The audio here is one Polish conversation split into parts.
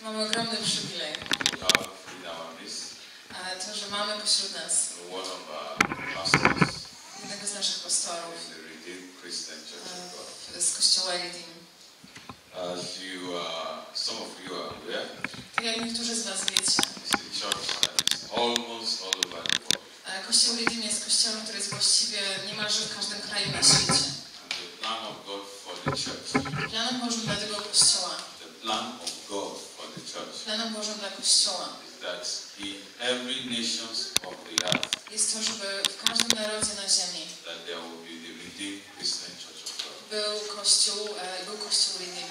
Mamy ogromny przywilej. To, że mamy pośród nas jednego z naszych pastorów z Kościoła Redeem. Tak jak niektórzy z was wiecie, Kościół Redeem jest kościołem, który jest właściwie niemalże w każdym kraju na świecie. Planem Bożym dla tego kościoła, planem Bożym dla kościoła jest to, żeby w każdym narodzie na ziemi był Kościół Redeem.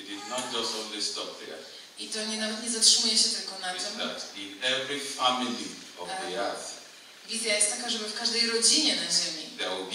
I to nawet nie zatrzymuje się tylko na tym. Wizja jest taka, żeby w każdej rodzinie na ziemi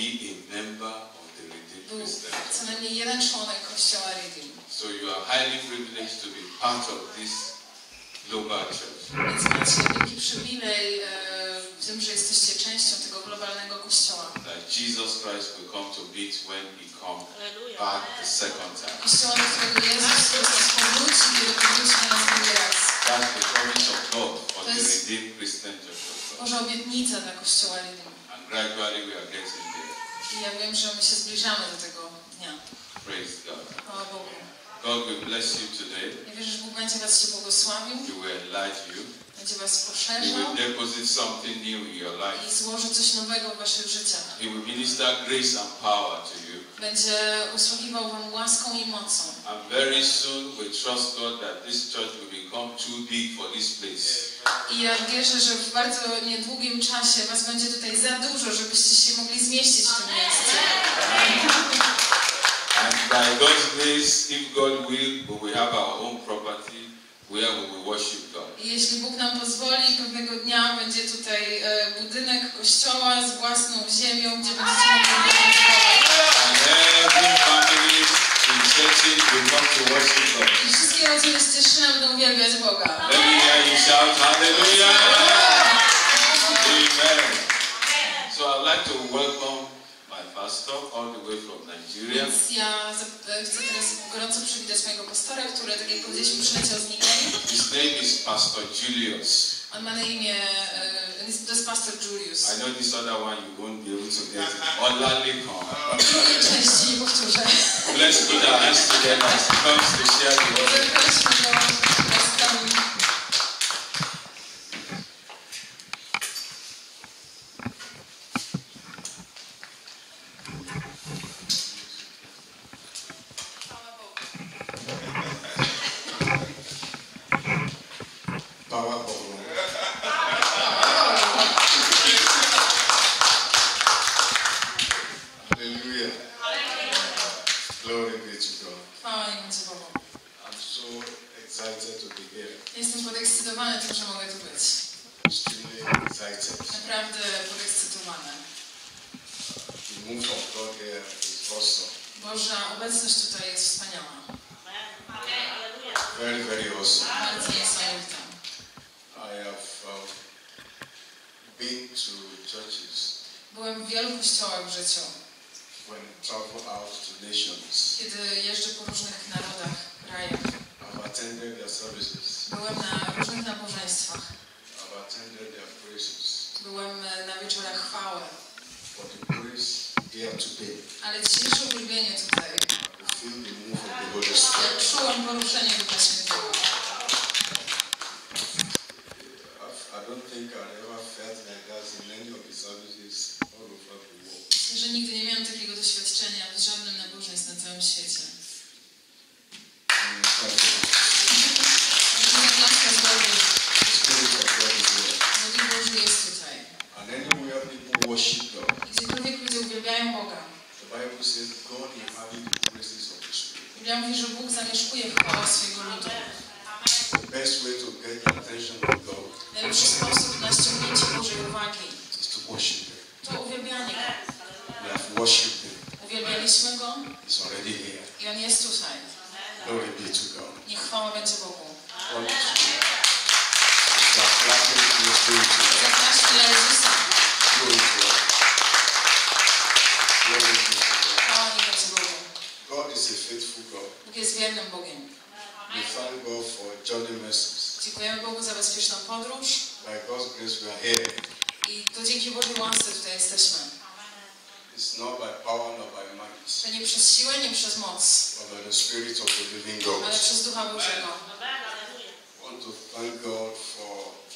był co najmniej jeden członek Kościoła Redeem. So you are highly privileged to be part of this global church. Więc macie wielki przywilej w tym, że jesteście częścią tego globalnego Kościoła. That Jesus Christ will come to beat when he come back the second time. Kościoła, do którego Jezus Chrystus powróci, kiedy powróci na nas drugi raz. That's the promise of God for the Redeemed Christian Church of God. Boża obietnica dla Kościoła Redeem. And gradually we are getting there. I ja wiem, że my się zbliżamy do tego dnia. Praise God. Chwała Bogu. God will bless you today. Ja wierzę, że Bóg będzie was się błogosławił. He will enlarge you. Będzie was He poszerzał. will deposit something new in your life. I złoży coś nowego w waszych życiach. He will minister grace and power to you. Będzie usługiwał wam łaską i mocą. And very soon we trust God that this church will become too big for this place. I ja wierzę, że w bardzo niedługim czasie was będzie tutaj za dużo, żebyście się mogli zmieścić w tym miejscu. And by God's grace, if God will, we will have our own property where we will worship God. I jeśli Bóg nam pozwoli, pewnego dnia będzie tutaj budynek kościoła z własną ziemią, gdzie będziecie mogli worshipkować. And every family in churches will come to worship God. I wszystkie rodziny z Cieszyna będą uwielbiać Boga. Let me hear you shout hallelujah. Amen. So I'd like to welcome my pastor all the way from Nigeria. Więc ja chcę teraz gorąco przywitać mojego pastora, który, tak jak powiedzieliśmy, przyleciał z Nigerii. His name is Pastor Julius. On ma na imię, to jest pastor Julius. I know this other one you won't be able to get it. Olalekan. Drugiej części nie powtórzę. Let's put our hands together as he comes to share the word. Zapraszam go raz. Jestem podekscytowany tym, że mogę tu być. Naprawdę podekscytowany. Boża obecność tutaj jest wspaniała. Very, very awesome. Bardzo niesamowita. I have been to churches Byłem w wielu kościołach w życiu. when I travel out to nations. Kiedy jeżdżę po różnych narodach, krajach. I've attended their services. Byłem na różnych nabożeństwach. I've attended their praises. Byłem na wieczorach chwały. But the praise here today, Ale dzisiejsze uwielbienie tutaj, I feel the move of the Holy Spirit. ja czułam poruszenie Ducha Świętego. I don't think I ever felt like that in any of the services all over the world. Myślę, że nigdy nie miałem takiego doświadczenia w żadnym nabożeństwie na całym świecie. Duch Boży jest tutaj. And anywhere people worship God, Gdziekolwiek ludzie uwielbiają Boga. the Bible says God inhabits the praises of His people. Biblia mówi, że Bóg zamieszkuje w chwałach swojego ludu. The best way to get the attention of God Najlepszy sposób na ściągnięcie Bożej uwagi is to worship Him. to uwielbianie Go. We have worshipped Him. Uwielbialiśmy Go He's already here. i On jest tutaj. Glory be to God. Niech chwała będzie Bogu. Glory to God. Zapraszamy do Jezusa. Zapraszam dla Jezusa. Glory to God. Glory to God. Chwała nie będzie Bogu. God is a faithful God. Bóg jest wiernym Bogiem. We thank God for journey mercies. Dziękujemy Bogu za bezpieczną podróż By God's grace we are here. i to dzięki Bożej łasce tutaj jesteśmy. It's not by power nor by might, To nie przez siłę, nie przez moc, but by the Spirit of the living God. ale przez Ducha Bożego. I want to thank God for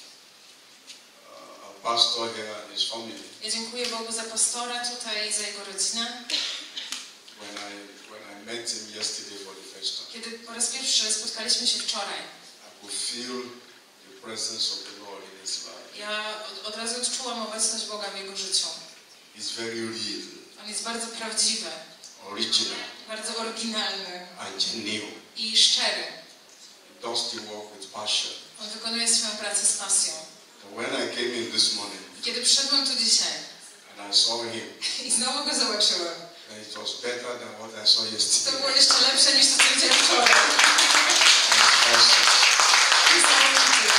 our pastor here and his family. Ja dziękuję Bogu za pastora tutaj i za jego rodzinę. When I met him yesterday for the first time, Kiedy po raz pierwszy spotkaliśmy się wczoraj, I could feel the presence of the Lord in his life. ja od razu odczułam obecność Boga w jego życiu. It's very real, On jest bardzo prawdziwy, original, bardzo oryginalny and genuine. i szczery. He does the work with passion. On wykonuje swoją pracę z pasją. And when I came in this morning I kiedy przyszedłem tu dzisiaj and I saw him, i znowu go zobaczyłem, and it was better than what I saw to yesterday. było jeszcze lepsze niż to, co widziałem wczoraj. It's awesome. Niesamowite.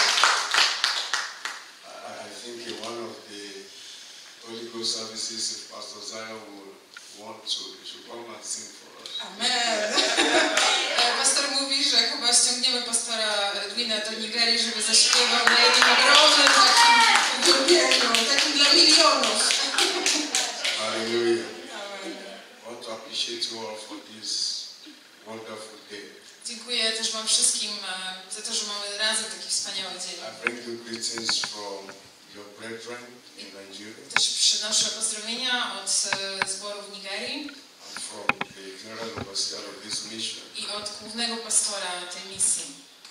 I think in one of the Holy Ghost services, if Pastor Zion would want to, he should come and sing for us. Amen. Pastor mówi, że chyba ściągniemy pastora Edwina do Nigerii, żeby zaśpiewał na jednym ogromnym takim uwielbieniu, takim dla milionów. Hallelujah. Amen. I want to appreciate you all for this wonderful day. Dziękuję też wam wszystkim za to, że mamy razem taki wspaniały dzień. I bring you greetings from your brethren in Nigeria Też przynoszę pozdrowienia od zboru w Nigerii and from the general overseer of this mission. i od głównego pastora tej misji.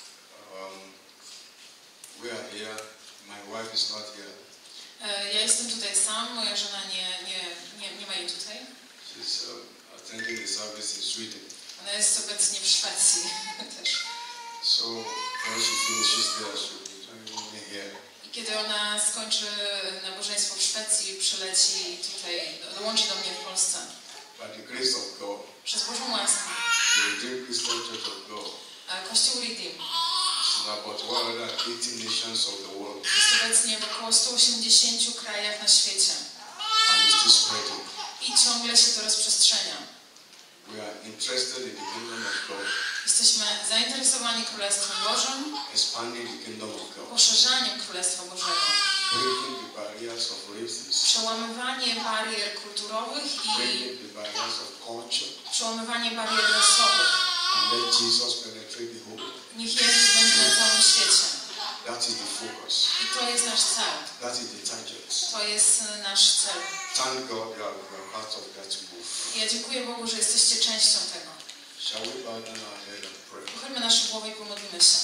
We are here. My wife is not here. Ja jestem tutaj sam, moja żona nie ma jej tutaj. She's attending the service in Sweden. Ona jest obecnie w Szwecji też. So when she finishes there, she'll be joining me here. I kiedy ona skończy nabożeństwo w Szwecji, przyleci tutaj, dołączy do mnie w Polsce. By the grace of God, Przez Bożą łaskę. the Redeemed Christian Church of God Kościół Redeem is in about 180 nations of the world jest obecnie w około 180 krajach na świecie. and is still spreading. I ciągle się to rozprzestrzenia. We are interested in the kingdom of God, Jesteśmy zainteresowani Królestwem Bożym, expanding the kingdom of God, poszerzaniem Królestwa Bożego, breaking the barriers of races, przełamywanie barier kulturowych i breaking the barriers of culture, przełamywanie barier rasowych. and let Jesus penetrate the whole. Niech Jezus będzie na całym świecie. That is the focus. I to jest nasz cel. That is the target. To jest nasz cel. Thank God that we are part of that move. I ja dziękuję Bogu, że jesteście częścią tego. Shall we bow down our head and pray? Pochylmy nasze głowy i pomodlimy się.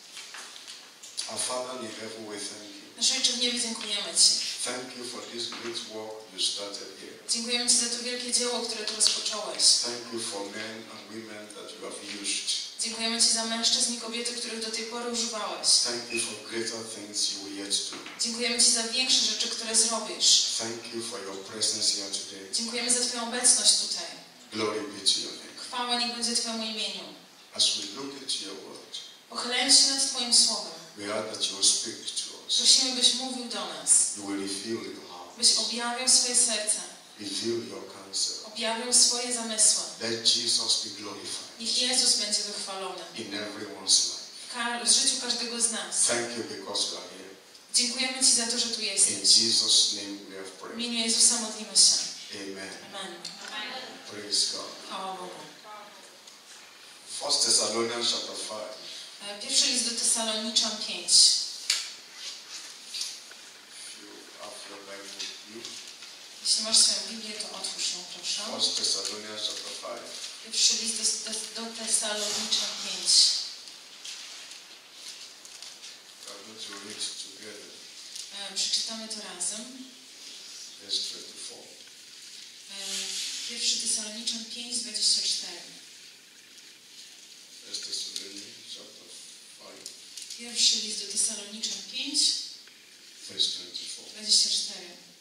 Our Father in heaven, we thank you. Nasz Ojcze w niebie, dziękujemy Ci. Thank you for this great work you started here. Dziękujemy Ci za to wielkie dzieło, które tu rozpocząłeś. Thank you for men and women that you have used. Dziękujemy Ci za mężczyzn i kobiety, których do tej pory używałeś. Thank you for greater things you will yet do. Dziękujemy Ci za większe rzeczy, które zrobisz. Thank you for your presence here today. Dziękujemy za Twoją obecność tutaj. Glory be to your name. Chwała niech będzie Twojemu imieniu. As we look into your word, Pochylając się nad Twoim słowem, we ask that you will speak to us. prosimy, byś mówił do nas. You will reveal your heart. Byś objawiał swoje serce. Reveal your counsel. Objawiał swoje zamysły. Let Jesus be glorified Niech Jezus będzie wychwalony in everyone's life. w życiu każdego z nas. Thank you because you are here. Dziękujemy Ci za to, że tu In jesteś. Jesus' name we have W prayed. imieniu Jezusa modlimy się. Amen. Amen. Praise God. Chwała Bogu. 1 Thessalonians chapter 5. Pierwszy list do Tesaloniczan 5. If you have your Bible with you. Jeśli masz swoją Biblię, to otwórz ją, proszę. 1 Thessalonians chapter 5. Pierwszy list do Tesaloniczan 5. We are going to read together. Przeczytamy to razem. Verse 24. Pierwszy Tesaloniczan 5, 24. 1 Thessalonians chapter 5. Pierwszy list do Tesaloniczan 5, Verse 24. 24.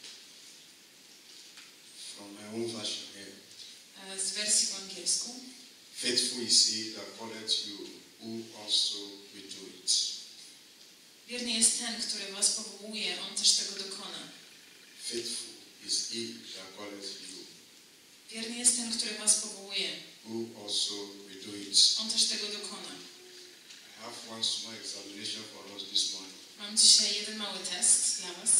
From my own version here. Z wersji po angielsku. Faithful is he that calleth you, who also will do it. Wierny jest ten, który was powołuje, on też tego dokona. Faithful is he that calleth you, Wierny jest ten, który was powołuje, who also will do it. on też tego dokona. one small examination for us this morning. Mam dzisiaj jeden mały test dla Was.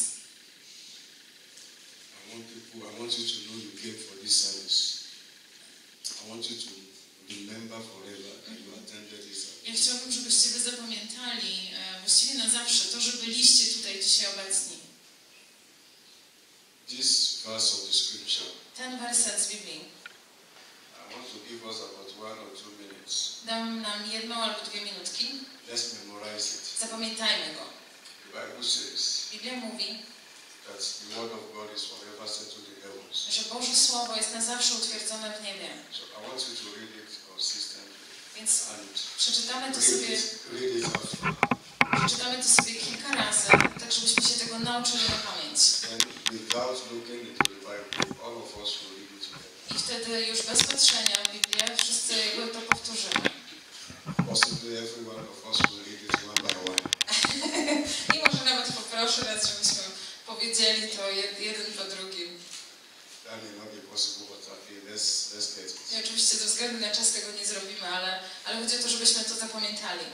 I want you to know you came for this service. I want you to remember forever that you attended this service. Ja chciałabym, żebyście Wy zapamiętali właściwie na zawsze to, że byliście tutaj dzisiaj obecni. This verse of the scripture, Ten werset z Biblii. I want to give us about 1 or 2 minutes. Dam nam 1 albo 2 minutki. Let's memorize it. Zapamiętajmy go. The Bible says Biblia mówi, that the word of God is forever settled in heavens. że Boże Słowo jest na zawsze utwierdzone w niebie. So I want you to read it consistently Więc and przeczytamy to read it after. kilka razy, tak żebyśmy się tego nauczyli na pamięć. And without looking into the Bible, all of us will read it together. I wtedy już bez patrzenia w Biblię wszyscy jakby to powtórzymy. Possibly every one of us will read it one by one. I może nawet poproszę nas, żebyśmy powiedzieli to jeden po drugim. That may not be possible, but okay, let's get it. I oczywiście ze względu na czas tego nie zrobimy, ale chodzi o to, żebyśmy to zapamiętali.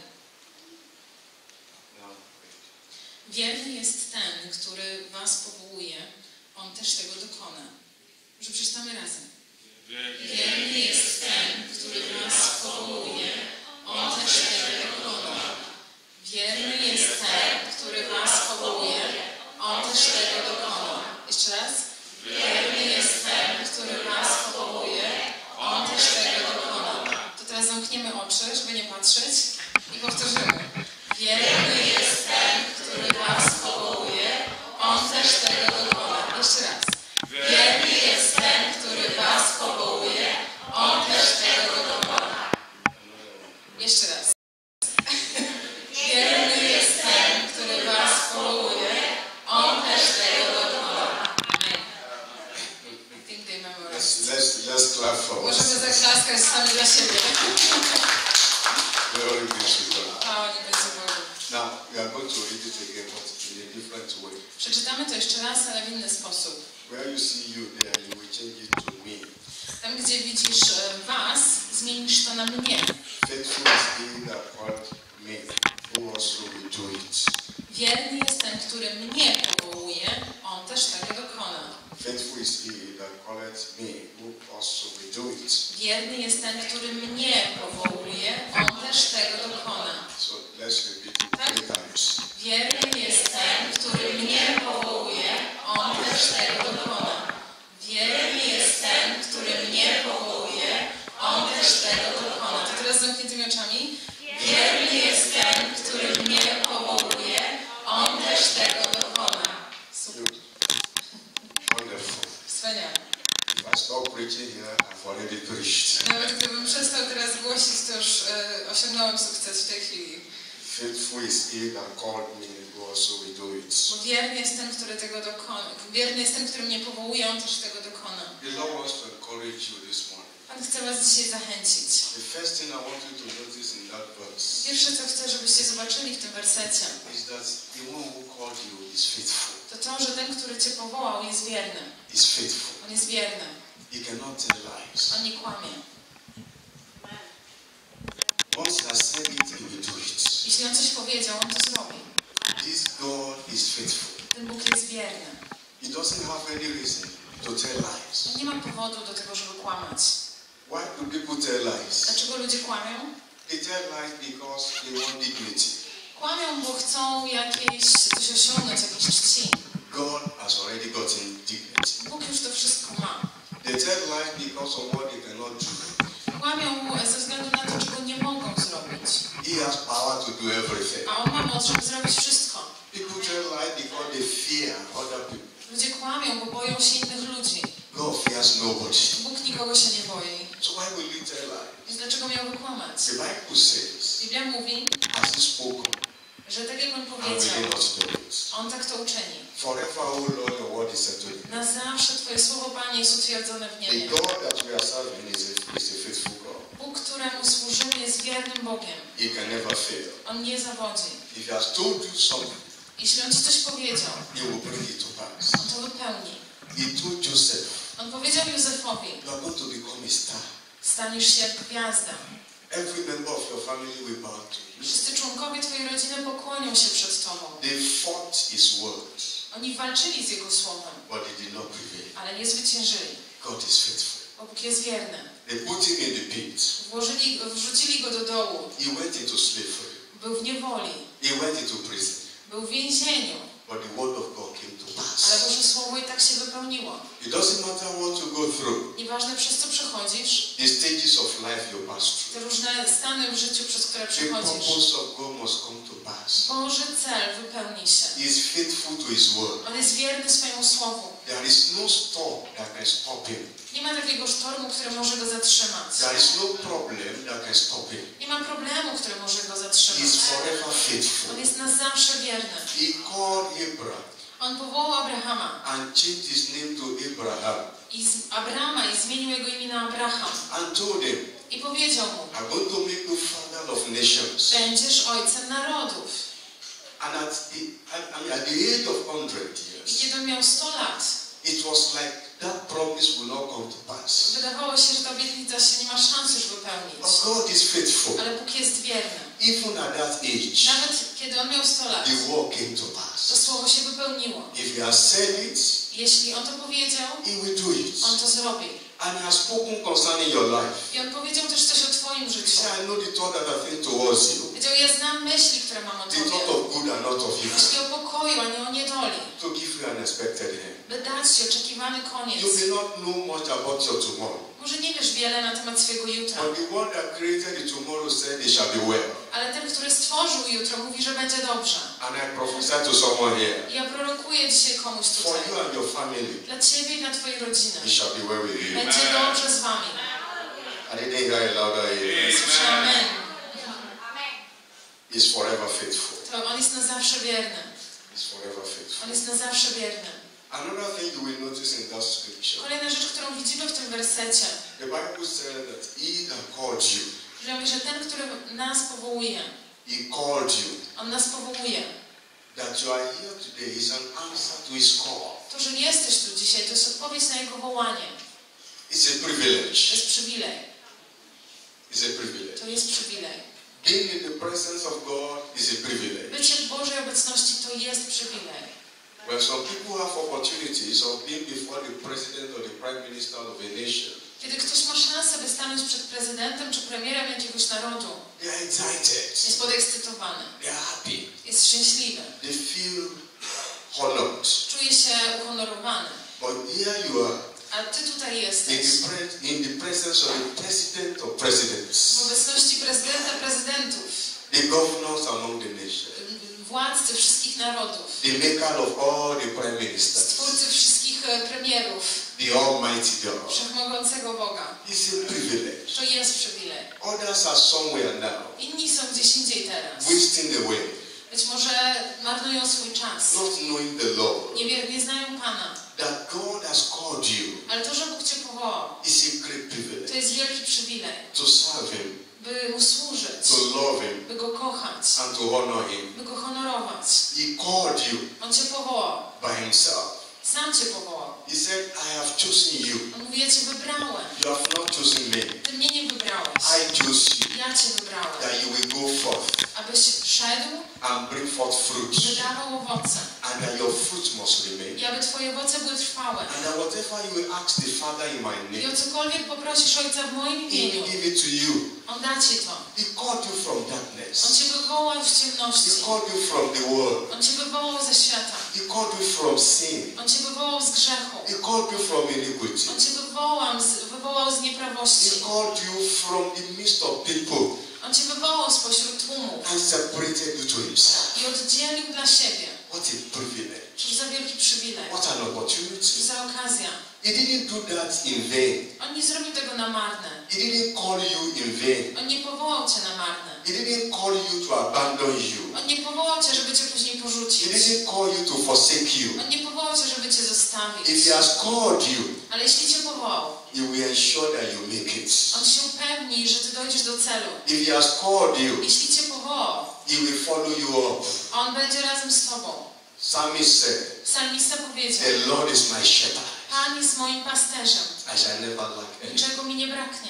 Now, Wierny jest ten, który was powołuje, on też tego dokona. Może przeczytamy razem. Wierny jest ten, który was powołuje, on też tego dokona. Wierny jest ten, który was powołuje, on też tego dokona. Jeszcze raz. Wierny jest ten, który was powołuje, on też tego dokona. To teraz zamkniemy oczy, żeby nie patrzeć i powtórzymy. Wierny jest ten, który was powołuje, on też tego dokona. Jeszcze raz. Wierny jest ten, który was powołuje, on też tego dokona. Jeszcze raz. Wierny jest ten, który was powołuje, on też tego dokona. Amen. I think they memorized. let's clap for us. Możemy zaklaskać sami dla siebie. Glory be to God. Chwała nie będzie Bogu. Now, we are going to read it again, but in a different way. Przeczytamy to jeszcze raz, ale w inny sposób. Where you see you there, you will change it to me. Tam, gdzie widzisz was, zmienisz to na mnie. Faithful is he that called me, who also will do it. Wierny jest ten, który mnie powołuje, on też tego dokona. Faithful is he that called me, who also will do it. Wierny jest ten, który mnie powołuje, on też tego dokona. So let's repeat it 3 times. Wierny jest ten, który mnie powołuje, on też tego dokona. Wierny jest ten, który mnie powołuje, on też tego dokona. To teraz z zamkniętymi oczami. Wierny jest ten, który mnie powołuje, on też tego dokona. Super. Wonderful. Wspaniale. If I stop preaching here, I've already preached. Nawet gdybym przestał teraz głosić, to już osiągnąłem sukces w tej chwili. Faithful is he that called me, who also will do it. Bo wierny jest ten, który tego dokona. Wierny jest ten, który mnie powołuje, on też tego dokona. The Lord wants to encourage you this morning. Pan chce was dzisiaj zachęcić. The first thing I want you to notice in that verse Pierwsze, co chcę, żebyście zobaczyli w tym wersecie, is that the one who called you is faithful. to, że ten, który cię powołał, jest wierny. Is faithful. On jest wierny. He cannot tell lies. On nie kłamie. Once he has said it, he will do it. Jeśli on coś powiedział, on to zrobi. This God is faithful. Ten Bóg jest wierny. He doesn't have any reason to tell lies. On nie ma powodu do tego, żeby kłamać. Why do people tell lies? Dlaczego ludzie kłamią? They tell lies because they want dignity. Kłamią, bo chcą coś osiągnąć, jakieś czci. God has already gotten dignity. Bóg już to wszystko ma. They tell lies because of what they cannot do. Kłamią ze względu na to, czego nie mogą zrobić. He has power to do everything. A on ma moc, żeby zrobić wszystko. People tell lies because they fear other people. Ludzie kłamią, bo boją się innych ludzi. God fears nobody. Bóg nikogo się nie boi. So why will he tell lies? Więc dlaczego miałby kłamać? The Bible says, Biblia mówi, as he spoken, że tak jak on and will powiedział, he not do it? on tak to uczyni. Forever, O Lord, your word is settled. Na zawsze Twoje słowo, Panie, jest utwierdzone w The niebie. God that we are serving is a faithful God. Bóg, któremu służymy, jest wiernym Bogiem. He can never fail. On nie zawodzi. If he has told you something, Jeśli on Ci coś powiedział, he will bring it to pass. on to wypełni. He told Joseph, On powiedział Józefowi, you are going to become a star. staniesz się jak gwiazda. Every member of your family will bow to you. Wszyscy członkowie twojej rodziny pokłonią się przed tobą. They fought his word, Oni walczyli z Jego słowem, but they did not prevail. ale nie zwyciężyli. God is faithful. Bo Bóg jest wierny. They put him in the pit. Wrzucili go do dołu. He went into slavery. Był w niewoli. He went into prison. Był w więzieniu. But the word of God came to Ale pass. Boże Słowo i tak się wypełniło. It doesn't matter what you go through. Nieważne przez co przechodzisz, The stages of life you pass through. te różne stany w życiu, przez które The przechodzisz. purpose of God must come to pass. Boży cel wypełni się. He is faithful to his word. On jest wierny swojemu Słowu. There is no storm that can stop him. Nie ma takiego sztormu, który może go zatrzymać. There is no problem that can stop him. Nie ma problemu, który może go He is zatrzymać. forever faithful. On jest na zawsze wierny. He called Abraham On powołał Abrahama and changed his name to Abraham i zmienił jego imię na Abraham. and told him, I powiedział mu, I'm going to make you father of nations. będziesz ojcem narodów. And at the age of 100 I years, kiedy on miał 100 lat, it was like that promise will not come to pass. wydawało się, że ta obietnica się nie ma szans już wypełnić. But God is faithful. Ale Bóg jest wierny. Even at that age, Nawet kiedy on miał 100 lat, the word came to to pass. słowo się wypełniło. If he has said it, Jeśli on to powiedział, he will do it. on to zrobi. And he has spoken concerning your life. I on powiedział też coś o twoim He życiu. said, I know the thought that I think towards you. Powiedział, ja znam myśli, które mam o The thought tobie. of good and not of evil. Myśli o pokoju, a nie o niedoli. To give you an expected end. By dać ci oczekiwany koniec. You may not know much about your tomorrow. Może nie wiesz wiele na temat swojego jutra. But the one that created the tomorrow said it shall be well. Ale ten, który stworzył jutro, mówi, że będzie dobrze. And I prophesy to someone here. I ja prorokuję dzisiaj komuś For tutaj. you and your family, Dla ciebie i dla twojej rodziny. it shall be well with you. Będzie dobrze z wami. I didn't hear a louder amen. Słyszę amen. He's forever faithful. To on jest na zawsze wierny. He's forever faithful. On jest na zawsze wierny. Another thing you will notice in that scripture, Kolejna rzecz, którą widzimy w tym wersecie, the Bible says that he that called you, że mówi, że ten, który nas powołuje, he called you. on nas powołuje. That you are here today is an answer to his call. To, że jesteś tu dzisiaj, to jest odpowiedź na jego wołanie. It's a privilege. To jest przywilej. It's a privilege. To jest przywilej. Being in the presence of God is a privilege. Bycie w Bożej obecności to jest przywilej. When some people have opportunities of being before the president or the prime minister of a nation, Kiedy ktoś ma szansę, by stanąć przed prezydentem czy premierem jakiegoś narodu, they are excited. jest podekscytowany, They are happy. jest szczęśliwy, They feel honored. czuje się uhonorowany. But here you are A ty tutaj jesteś in the presence of the president of presidents, w obecności prezydenta prezydentów, the governors among the nations, władcy wszystkich narodów, the maker of all the prime ministers, stwórcy wszystkich premierów, the Almighty God. wszechmogącego Boga. It's a privilege. To jest przywilej. Others are somewhere now, Inni są gdzieś indziej teraz. wasting away, Być może marnują swój czas. not knowing the Lord. Nie znają Pana. That God has called you Ale to, że Bóg Cię powołał, is a great to privilege. jest wielki przywilej. To serve Him, By Mu służyć, to love Him, by Go kochać, and to honor Him. by Go honorować. He called you On Cię powołał. by Himself. Sam Cię powołał. He said, I have chosen you. On mówi, ja Cię wybrałem. You have not chosen me. Ty mnie nie wybrałeś. I chose you, Ja Cię wybrałem. that you will go forth Abyś szedł and bring forth i fruit, wydawał owoce. and that your fruit must remain. I aby Twoje owoce były trwałe. And that whatever you will ask the Father in my I name, o cokolwiek poprosisz Ojca w moim He imieniu, will give it to you. On da Ci to. He called you from On darkness. Cię wywołał z He ciemności. called you from the world. On Cię wywołał ze świata. He called you from sin. On Cię wywołał z grzechu. He called you from iniquity. On Cię wywołał z nieprawości. He called you from the midst of people On Cię wywołał spośród tłumu and separated you to Himself. i oddzielił dla siebie. What a privilege. Cóż za wielki przywilej. What an Cóż opportunity. za okazja. He didn't do that in vain. On nie zrobił tego na marne. He didn't call you in vain. On nie powołał Cię na marne. He didn't call you to abandon you. On nie powołał Cię, żeby Cię później He porzucić. didn't call you to forsake you. On nie powołał Cię, żeby Cię zostawić. If He has called you, Ale jeśli Cię powołał, He will ensure that you make it. On się upewni, że Ty dojdziesz do celu. If He has called you, Jeśli Cię powołał, He will follow you up. On będzie razem z Tobą. Psalmist said, Psalmista powiedział, the Lord is my shepherd. Pan jest moim pasterzem. I shall never lack anything. Niczego mi nie braknie.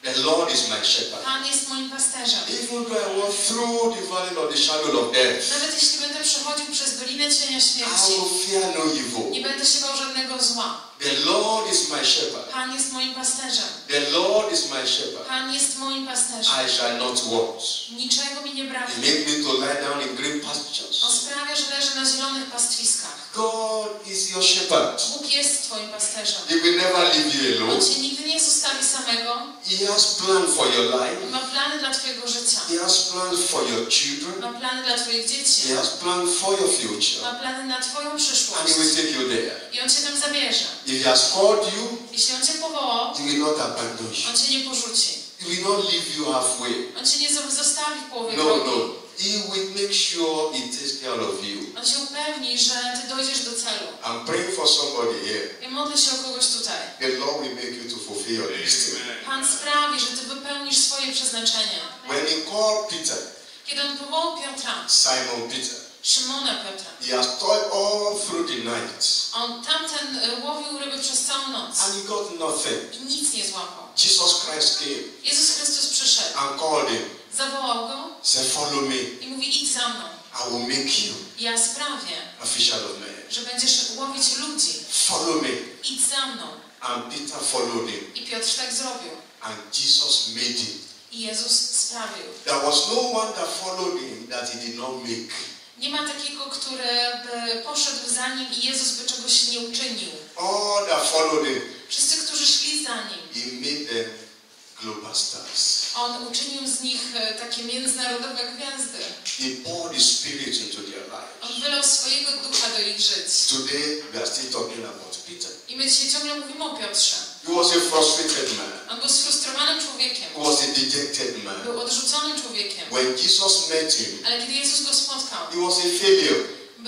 The Lord is my shepherd. Pan jest moim pasterzem. Even though I walk through the valley of the shadow of death, Nawet jeśli będę przechodził przez dolinę cienia I śmierci, will fear no evil. nie będę się bał żadnego zła. The Lord is my shepherd. Pan jest moim pasterzem. The Lord is my shepherd. Pan jest moim pasterzem. I shall not want. Niczego mi nie He braknie. make me to lie down in green pastures. On sprawia, że leżę na zielonych pastwiskach. God is your shepherd. Bóg jest twoim pasterzem. He will never leave you alone. On cię nigdy nie zostawi samego. He has plans for your life. Ma plany dla twojego życia. He has plans for your children. Ma plany dla twoich dzieci. He has plans for your future. Ma plany na twoją And He przyszłość. will take you there. I On cię tam zabierze. If He has called you, Jeśli On cię powołał, He will not abandon you. On cię nie porzuci. He will not leave you halfway. On cię nie zostawi w połowie No, drogi. no. He will make sure He takes care of you. On się upewni, że ty dojdziesz do celu. I'm praying for somebody here. Ja modlę się o kogoś tutaj. The Lord will make you to fulfill your destiny. Pan sprawi, że ty wypełnisz swoje przeznaczenie. When He called Peter, Kiedy On powołał Piotra, Simon Peter, Szymona Piotra, he has toiled all through the night. tamten łowił ryby przez całą noc And he got nothing. i nic nie złapał. Jesus Christ came Jezus Chrystus przyszedł, and called him. zawołał go Said, follow me. i mówi: idź za mną. I will make you Ja sprawię, a fisher of men. że będziesz łowić ludzi. Follow me. Idź za mną. And Peter followed him. I Piotr tak zrobił. And Jesus made him. I Jezus sprawił. There was no one that followed him that he did not make. Nie ma takiego, który by poszedł za nim i Jezus by czegoś nie uczynił. All that followed him, Wszyscy, którzy szli za nim, he made them global stars. On uczynił z nich takie międzynarodowe gwiazdy. He poured his spirit into their On lives. wylał swojego ducha do ich żyć. Today we are still talking about Peter. I my dzisiaj ciągle mówimy o Piotrze. He was a frustrated man. On był sfrustrowanym człowiekiem. He was a dejected man. Był odrzuconym człowiekiem. When Jesus met him, Ale kiedy Jezus go spotkał, he was a failure.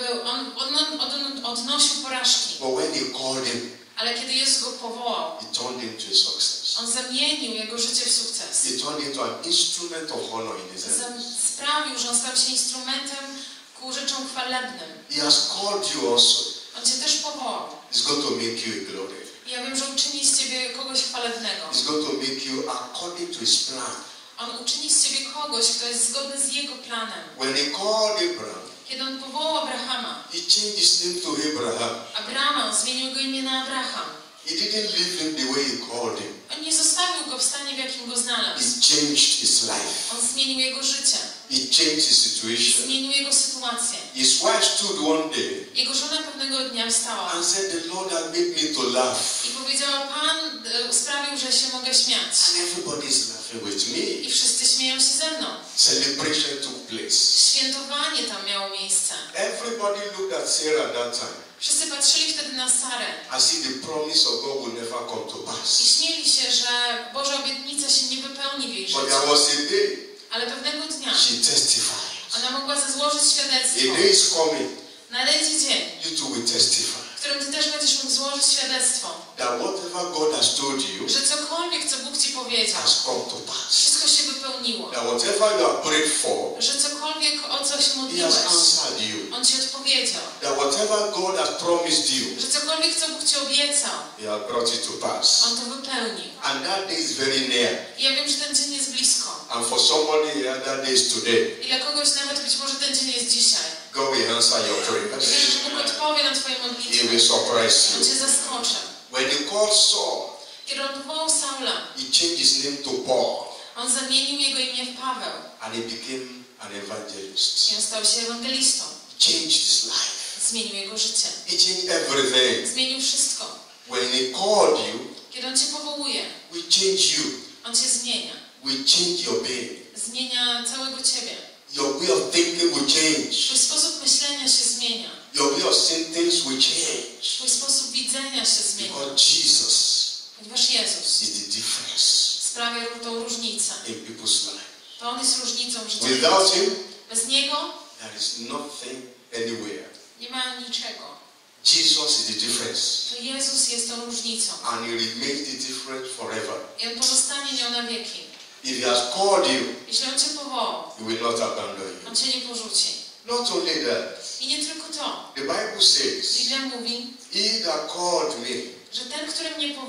on odnosił porażki. But when he called him, Ale kiedy Jezus go powołał, he turned him to a success. On zamienił jego życie w sukces. He turned into an instrument of honor in his hand. Sprawił, że on stał się instrumentem ku rzeczom chwalebnym. He has called you also. On cię też powołał. He's going to make you a glory. I ja wiem, że uczyni z ciebie kogoś chwalebnego. He's going to make you according to his plan. On uczyni z ciebie kogoś, kto jest zgodny z jego planem. When he called Abraham, Kiedy on powołał Abrahama, he changed his name to Abraham. Abraham zmienił go imię na Abraham. He didn't leave him the way he called him. On nie zostawił go w stanie, w jakim go znalazł. He changed his life. On zmienił jego życie. He changed his situation. Zmienił jego sytuację. His wife stood one day Jego żona pewnego dnia wstała and said, the Lord had made me to laugh. i powiedziała: Pan sprawił, że się mogę śmiać. And everybody's laughing with me. I wszyscy śmieją się ze mną. Celebration took place. Świętowanie tam miało miejsce. Everybody looked at Sarah at that time Wszyscy patrzyli wtedy na Sarę as if the promise of God will never come to i pass. śmieli się, że Boża obietnica się nie wypełni w jej But życiu. there was a day Ale pewnego dnia she testified. ona mogła złożyć A świadectwo. day is coming, Nadejdzie dzień, you too will testify w którym ty też będziesz mógł złożyć świadectwo, that whatever God has told you że cokolwiek, co Bóg ci powiedział, has come to pass. wszystko się wypełniło. That whatever you have prayed for, Że cokolwiek, o co się He modliłeś, has answered you. On ci odpowiedział. That whatever God has promised you, Że cokolwiek, co Bóg ci obiecał, He has brought it to pass. On to wypełnił. And that day is very near. I ja wiem, że ten dzień jest blisko. And for somebody here, that day is today. I dla kogoś nawet być może ten dzień jest dzisiaj. God will answer your prayers. Wierzę, że Bóg odpowie na twoje He modlitwy. will surprise On you. cię zaskoczy. When He called Saul, Kiedy on powołał Saula, He changed his name to Paul. on zamienił jego imię w Paweł. And he became an evangelist. I on stał się ewangelistą. He changed his life. Zmienił jego życie. He changed everything. Zmienił wszystko. When He called you, Kiedy on cię powołuje, we change you. on cię zmienia. We change your being. Zmienia całego ciebie. Your way of thinking will change. Twój sposób myślenia się zmienia. Your way of seeing things will change. Twój sposób widzenia się zmienia. Because Jesus Ponieważ Jezus is the difference sprawia tą różnicę. in people's life. To On jest różnicą w życiu. Without Him, Bez Niego there is nothing anywhere. nie ma niczego. Jesus is the difference. To Jezus jest tą różnicą. And He remains the difference forever. I On pozostanie nią na wieki. If He has called you, Jeśli On cię powołał, He will not abandon On you. cię nie porzuci. Not only that, I nie tylko to. the Bible says, Biblia mówi, He that called me, że ten, który mnie powołał,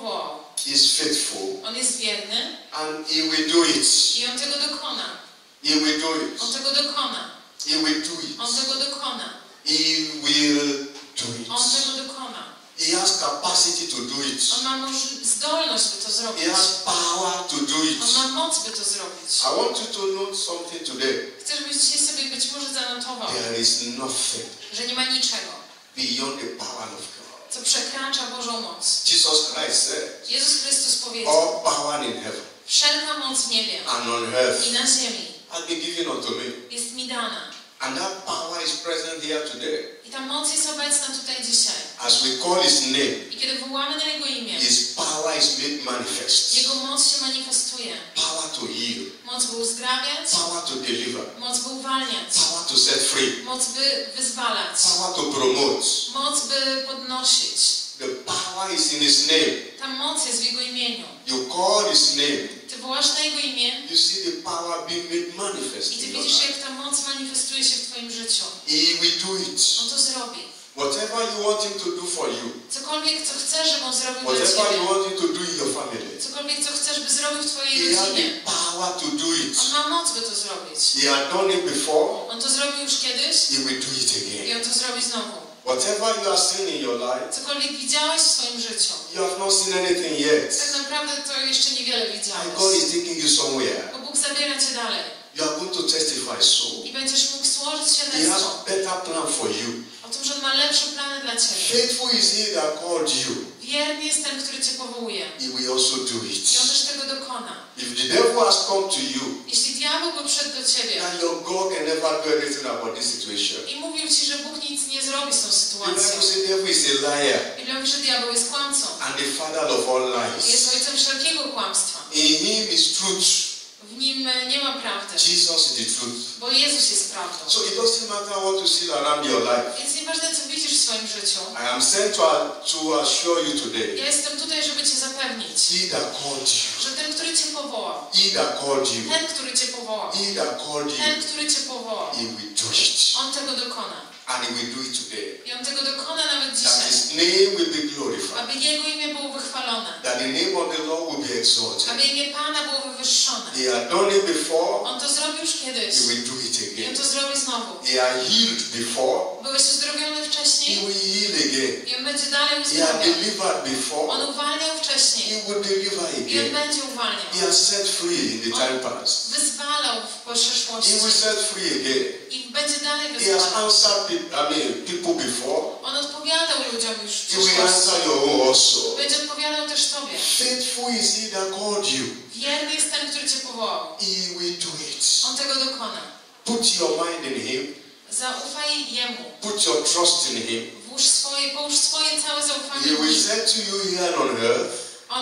is faithful, On jest wierny and He will do it. i On tego dokona. He will do it. On tego dokona. He will do it. On tego dokona. He will do On it. tego dokona. He has capacity to do it. On ma zdolność, by to zrobić. He has power to do it. On ma moc, by to zrobić. I want you to note something today. Chcę, żebyś dzisiaj sobie być może zanotował, There is nothing że nie ma niczego, beyond the power of God. co przekracza Bożą moc. Jesus Christ said, Jezus Chrystus powiedział, all power in heaven wszelka moc w niebie and on earth i na ziemi has been given unto me. jest mi dana. And that power is present here today. I ta moc jest obecna tutaj dzisiaj. As we call His name, I kiedy wołamy na Jego imię, His power is made manifest. Jego moc się manifestuje. Power to heal, Moc by uzdrawiać, power to deliver, moc by uwalniać, power to set free, moc by wyzwalać, power to promote. moc by podnosić. The power is in His name. Ta moc jest w Jego imieniu. You call His name, Ty wołasz na Jego imię you see the power being made manifest i Ty in your widzisz, life. jak ta moc manifestuje się w Twoim życiu. He will do it. On to zrobi. Whatever you want Him to do for you, Cokolwiek, co chcesz, żeby On zrobił dla whatever you Ciebie. want Him to do in your family, Cokolwiek, co chcesz, by zrobił w Twojej He has the rodzinie. power to do it. On ma moc, by to zrobić. He had done it before, On to zrobił już kiedyś He will do it i again. On to zrobi znowu. Whatever you are seeing in your life, Cokolwiek widziałeś w swoim życiu, you have not seen anything yet. tak naprawdę to jeszcze niewiele And widziałeś. God is taking you somewhere. Bo Bóg zabiera Cię dalej You are going to testify soon. i będziesz mógł złożyć He świadectwo has better plan for you. o tym, że On ma lepsze plany dla Ciebie. Faithful is He that called you. Wierny jest ten, który Cię powołuje He will also do i On it. też tego dokona. If the devil has come to you, Jeśli diabeł by przyszedł do Ciebie and your God can never do anything about this situation, i mówił Ci, że Bóg nic nie zrobi z tą the sytuacją. Bible says the devil is a liar Biblia mówi, że diabeł jest kłamcą. and the father of all Jest lies. ojcem wszelkiego kłamstwa. In Him is truth. W Nim nie ma prawdy, Jesus is the truth. bo Jezus jest prawdą. So it doesn't matter what you see around your life. Więc nieważne, co widzisz w swoim życiu, I am sent to assure you today. ja jestem tutaj, żeby Cię zapewnić, He that called you. że ten, który Cię powołał, He that called you. ten, który Cię powołał, He that called ten, you. który Cię powołał, He will do it. On tego dokona. And He will do it today. I On tego dokona nawet That dzisiaj, His name will be glorified. aby Jego imię było wychwalone, That the name of the Lord will be exalted. aby imię Pana było wywyższone. He had done it before. On to zrobił już kiedyś He will do it i On again. to zrobi znowu. He had healed before. Byłeś uzdrowiony He wcześniej will heal again. i On będzie dalej He had uzdrawiał. delivered before. On uwalniał He wcześniej will deliver i On again. będzie uwalniał. He has set free in the time past. Wyzwalał w przeszłości He will set free again. i będzie dalej He has wyzwalał. answered people before. On odpowiadał ludziom już w He will przeszłości. answer your own also. Będzie odpowiadał też Tobie. Faithful is He that called you. Wierny jest ten, który Cię powołał. He will do it. On tego dokona. Put your mind in Him. Zaufaj Jemu. Put your trust in Him. Połóż swoje całe zaufanie He w will Nim. set to you here on earth.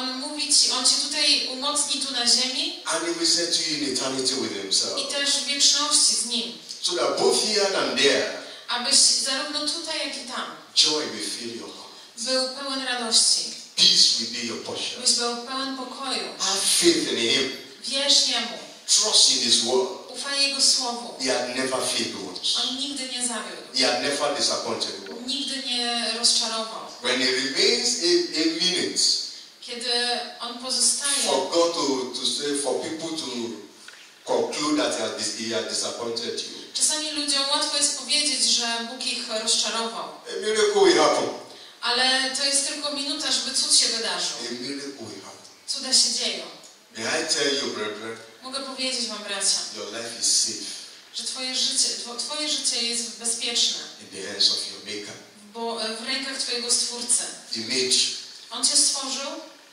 On Cię tutaj umocni tu na ziemi And He will set to you in eternity with i Himself. też w wieczności z Nim. So that both here and there, Abyś zarówno tutaj, jak i tam joy will fill your heart. był pełen radości. Peace will be your portion. Byś był pełen pokoju. Have faith in Him. Wierz Jemu. Trust in His word. Ufaj Jego Słowu. He had never failed once. On nigdy nie zawiódł. He had never disappointed once. Nigdy nie rozczarował. When He remains a minute Kiedy On pozostaje, for God to say, for people to conclude that He has disappointed you, czasami ludziom łatwo jest powiedzieć, że Bóg ich rozczarował. a miracle will happen. Ale to jest tylko minuta, żeby cud się wydarzył. A miracle will happen. Cuda się dzieją. May I tell you, brethren, Mogę powiedzieć Wam, bracia, your life is safe że Twoje życie jest bezpieczne, in the hands of your Maker. bo w rękach Twojego Stwórcy. Image, On Cię stworzył,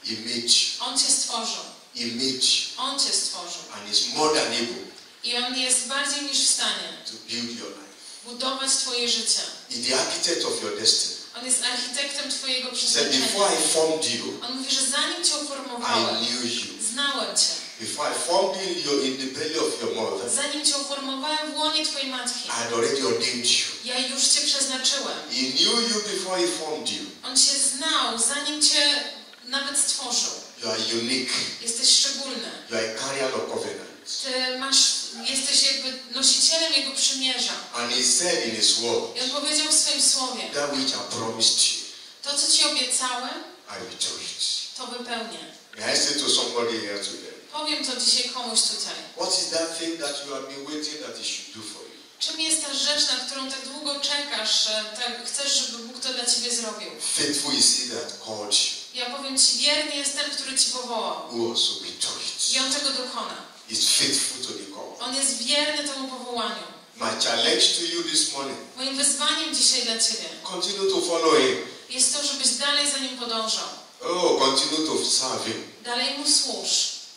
On Cię stworzył, On Cię stworzył. and is more than able I On jest bardziej niż w stanie to build your life. budować Twoje życie. He's the architect of your destiny. On jest architektem Twojego He said, before przeznaczenia. I formed you, On mówi, że zanim Cię I uformowałem, knew you. znałem Cię. Before I formed you in the belly of your mother, Zanim Cię uformowałem w łonie Twojej matki, I had already ordained you. ja już Cię przeznaczyłem. He knew you before He formed you. On Cię znał, zanim Cię nawet stworzył. You are unique. Jesteś szczególny. You are a carrier of covenant. Ty jesteś jakby nosicielem Jego przymierza. And He said in His word, I On powiedział w swoim słowie, that which I promised you, to co Ci obiecałem, I will do it. to wypełnię. May I say to somebody here today, Powiem to dzisiaj komuś tutaj. what is that thing that you have been waiting that he should do for you? Czym jest ta rzecz, na którą tak długo czekasz, że tak chcesz, żeby Bóg to dla ciebie zrobił? Faithful is he that called you, Ja powiem ci, wierny jest ten, który ci powołał. who also will do I it. on tego dokona. Is faithful to the call. On jest wierny temu powołaniu. My challenge to you this morning, Moim wyzwaniem dzisiaj dla ciebie continue to follow him. jest to, żebyś dalej za nim podążał. Oh, continue to serve him. Dalej mu służ.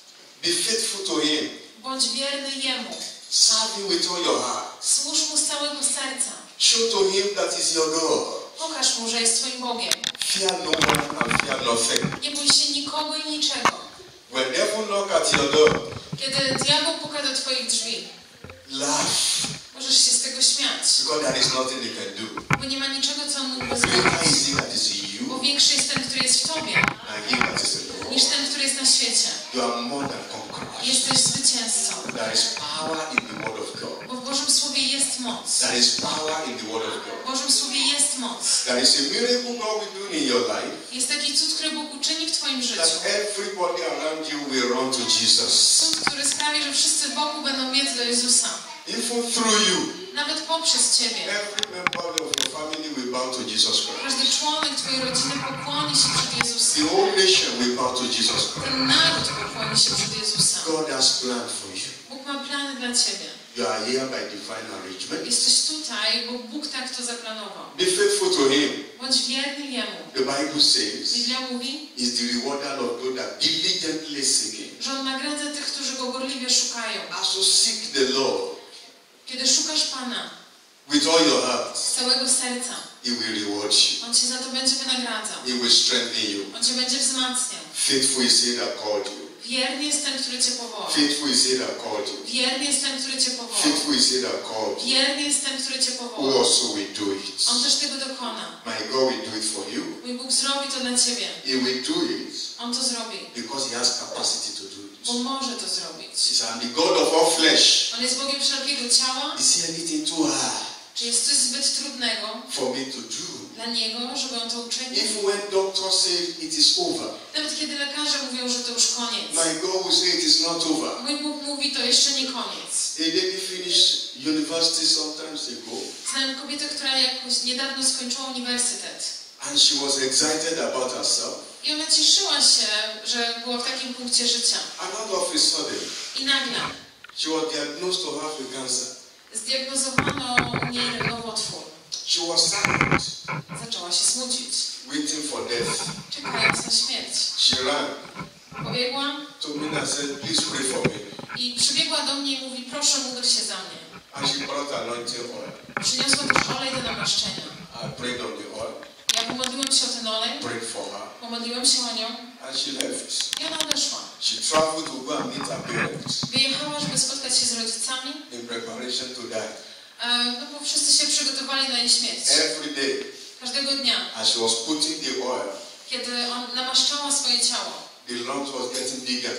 Be faithful to him. Bądź wierny jemu. Serve him with all your heart. Służ mu z całego serca. Show to him that is your God. Pokaż mu, że jest twoim Bogiem. Fear no one and fear nothing. Nie bój się nikogo i niczego. When devil knock at your door, Kiedy diabeł puka do twoich drzwi, laugh, możesz się z tego śmiać. because there is nothing he can do. Bo nie ma niczego, co on mógłby Greater zrobić. is he that is in Bo you większy jest ten, który jest w tobie, than he that is in the niż world. ten, który jest na świecie. You are more than conquerors. Jesteś zwycięzcą. There is power in the word of God. Bo w Bożym Słowie jest moc. There is power in the word of W God. Bożym Słowie jest moc. There is a miracle God will do in your life, Jest taki cud, który Bóg uczyni w twoim życiu. that everybody around you will run to Jesus. Cud, który sprawi, że wszyscy wokół będą biec do Jezusa. Even through you, Nawet poprzez ciebie. every member of your family will bow to Jesus Christ. Każdy członek twojej rodziny pokłoni się przed Jezusem. The whole nation will bow to Jesus Christ. Ten naród pokłoni się przed Jezusa. God has planned for you. Bóg ma plany dla ciebie. You are here by divine arrangement. Jesteś tutaj, bo Bóg tak to zaplanował. Be faithful to him. Bądź wierny Jemu. The Bible says, Biblia mówi, is the rewarder of those that diligently seek him. że On nagradza tych, którzy Go gorliwie szukają. Also seek the Lord Kiedy szukasz Pana with all your heart. z całego serca, He will reward you. On cię za to będzie wynagradzał. He will strengthen you. On cię będzie wzmacniał. Faithful is he that called you. Wierny jest ten, który cię powołał. Faithful is he that called you. Wierny jest ten, który cię powołał. Faithful is he that called you. Wierny jest ten, który cię Who powołał. also will do it. On też tego dokona. My God will do it for you. Mój Bóg zrobi to dla ciebie. He will do it On to zrobi, because he has capacity to do bo it. może to zrobić. He said, I'm the God of all flesh. On jest Bogiem wszelkiego ciała. Is there anything too hard Czy jest coś zbyt trudnego for me to do? dla Niego, żeby On to uczynił? Even when doctors say it is over, Nawet kiedy lekarze mówią, że to już koniec. my God will say it is not over. Mój Bóg mówi, to jeszcze nie koniec. A lady finished university sometimes ago, Znałem kobietę, która jakoś niedawno skończyła uniwersytet. and she was excited about herself. I ona cieszyła się, że była w takim punkcie życia. And all of a sudden, I nagle she was diagnosed to have a cancer. zdiagnozowano u niej nowotwór. She was sad, Zaczęła się smucić, waiting for death. czekając na śmierć. She ran Pobiegła to me and said, please pray for me. i przybiegła do mnie i mówi, proszę módl się za mnie. And she brought anointing oil. Przyniosła też olej do namaszczenia. I prayed on the oil, Ja pomodliłem się o ten olej, prayed for her, pomodliłem się o nią and she left. i ona odeszła. She traveled to go and meet her parents Wyjechała, żeby spotkać się z rodzicami, in preparation to die. no bo wszyscy się przygotowali na jej śmierć. Every day, Każdego dnia, as she was putting the oil, kiedy on namaszczała swoje ciało, the lumps was getting bigger.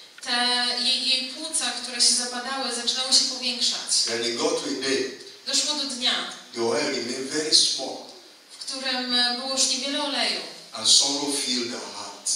te jej płuca, które się zapadały, zaczynały się powiększać. Then it got to a day, Doszło do dnia, the oil remained very small, w którym było już niewiele oleju and sorrow filled her heart.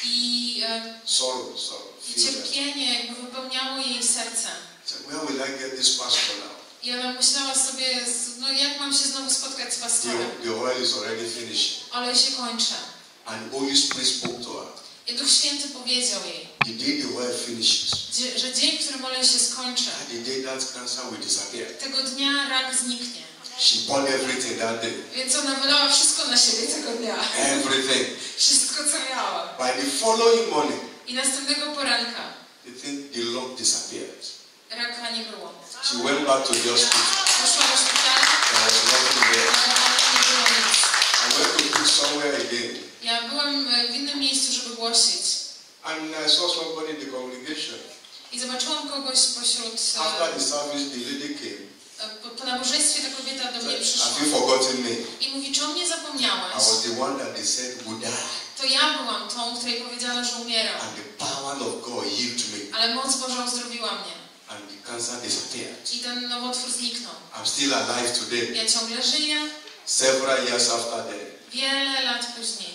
i Sorrow filled her. cierpienie jakby wypełniało jej serce. So where will I get this pastor now? I ona myślała sobie, no jak mam się znowu spotkać z pastorem? The oil is already finished. Olej się kończy. And Holy Spirit spoke to her. I Duch Święty powiedział jej, The day the oil finishes, że dzień, w którym olej się skończy, and the day that cancer will disappear. tego dnia rak zniknie. She poured everything that day. Więc ona wylała wszystko na siebie tego dnia. Everything. Wszystko, co miała. By the following morning, I następnego poranka the lump disappeared. raka nie było. She went back to the hospital. Poszła do szpitala, There was nothing there. ale nie było nic. I went to preach somewhere again, Ja byłem w innym miejscu, żeby głosić. and I saw somebody in the congregation. I zobaczyłam kogoś pośród... After the service, the lady came. Po nabożeństwie ta kobieta do mnie przyszła. Have you forgotten me? I mówi, czy o mnie zapomniałeś? I was the one that they said would die, To ja byłam tą, której powiedziano, że umieram. and the power of God healed me, Ale moc Boża uzdrowiła mnie. and the cancer disappeared. I ten nowotwór zniknął. I'm still alive today. Ja ciągle żyję. Several years after that, Wiele lat później.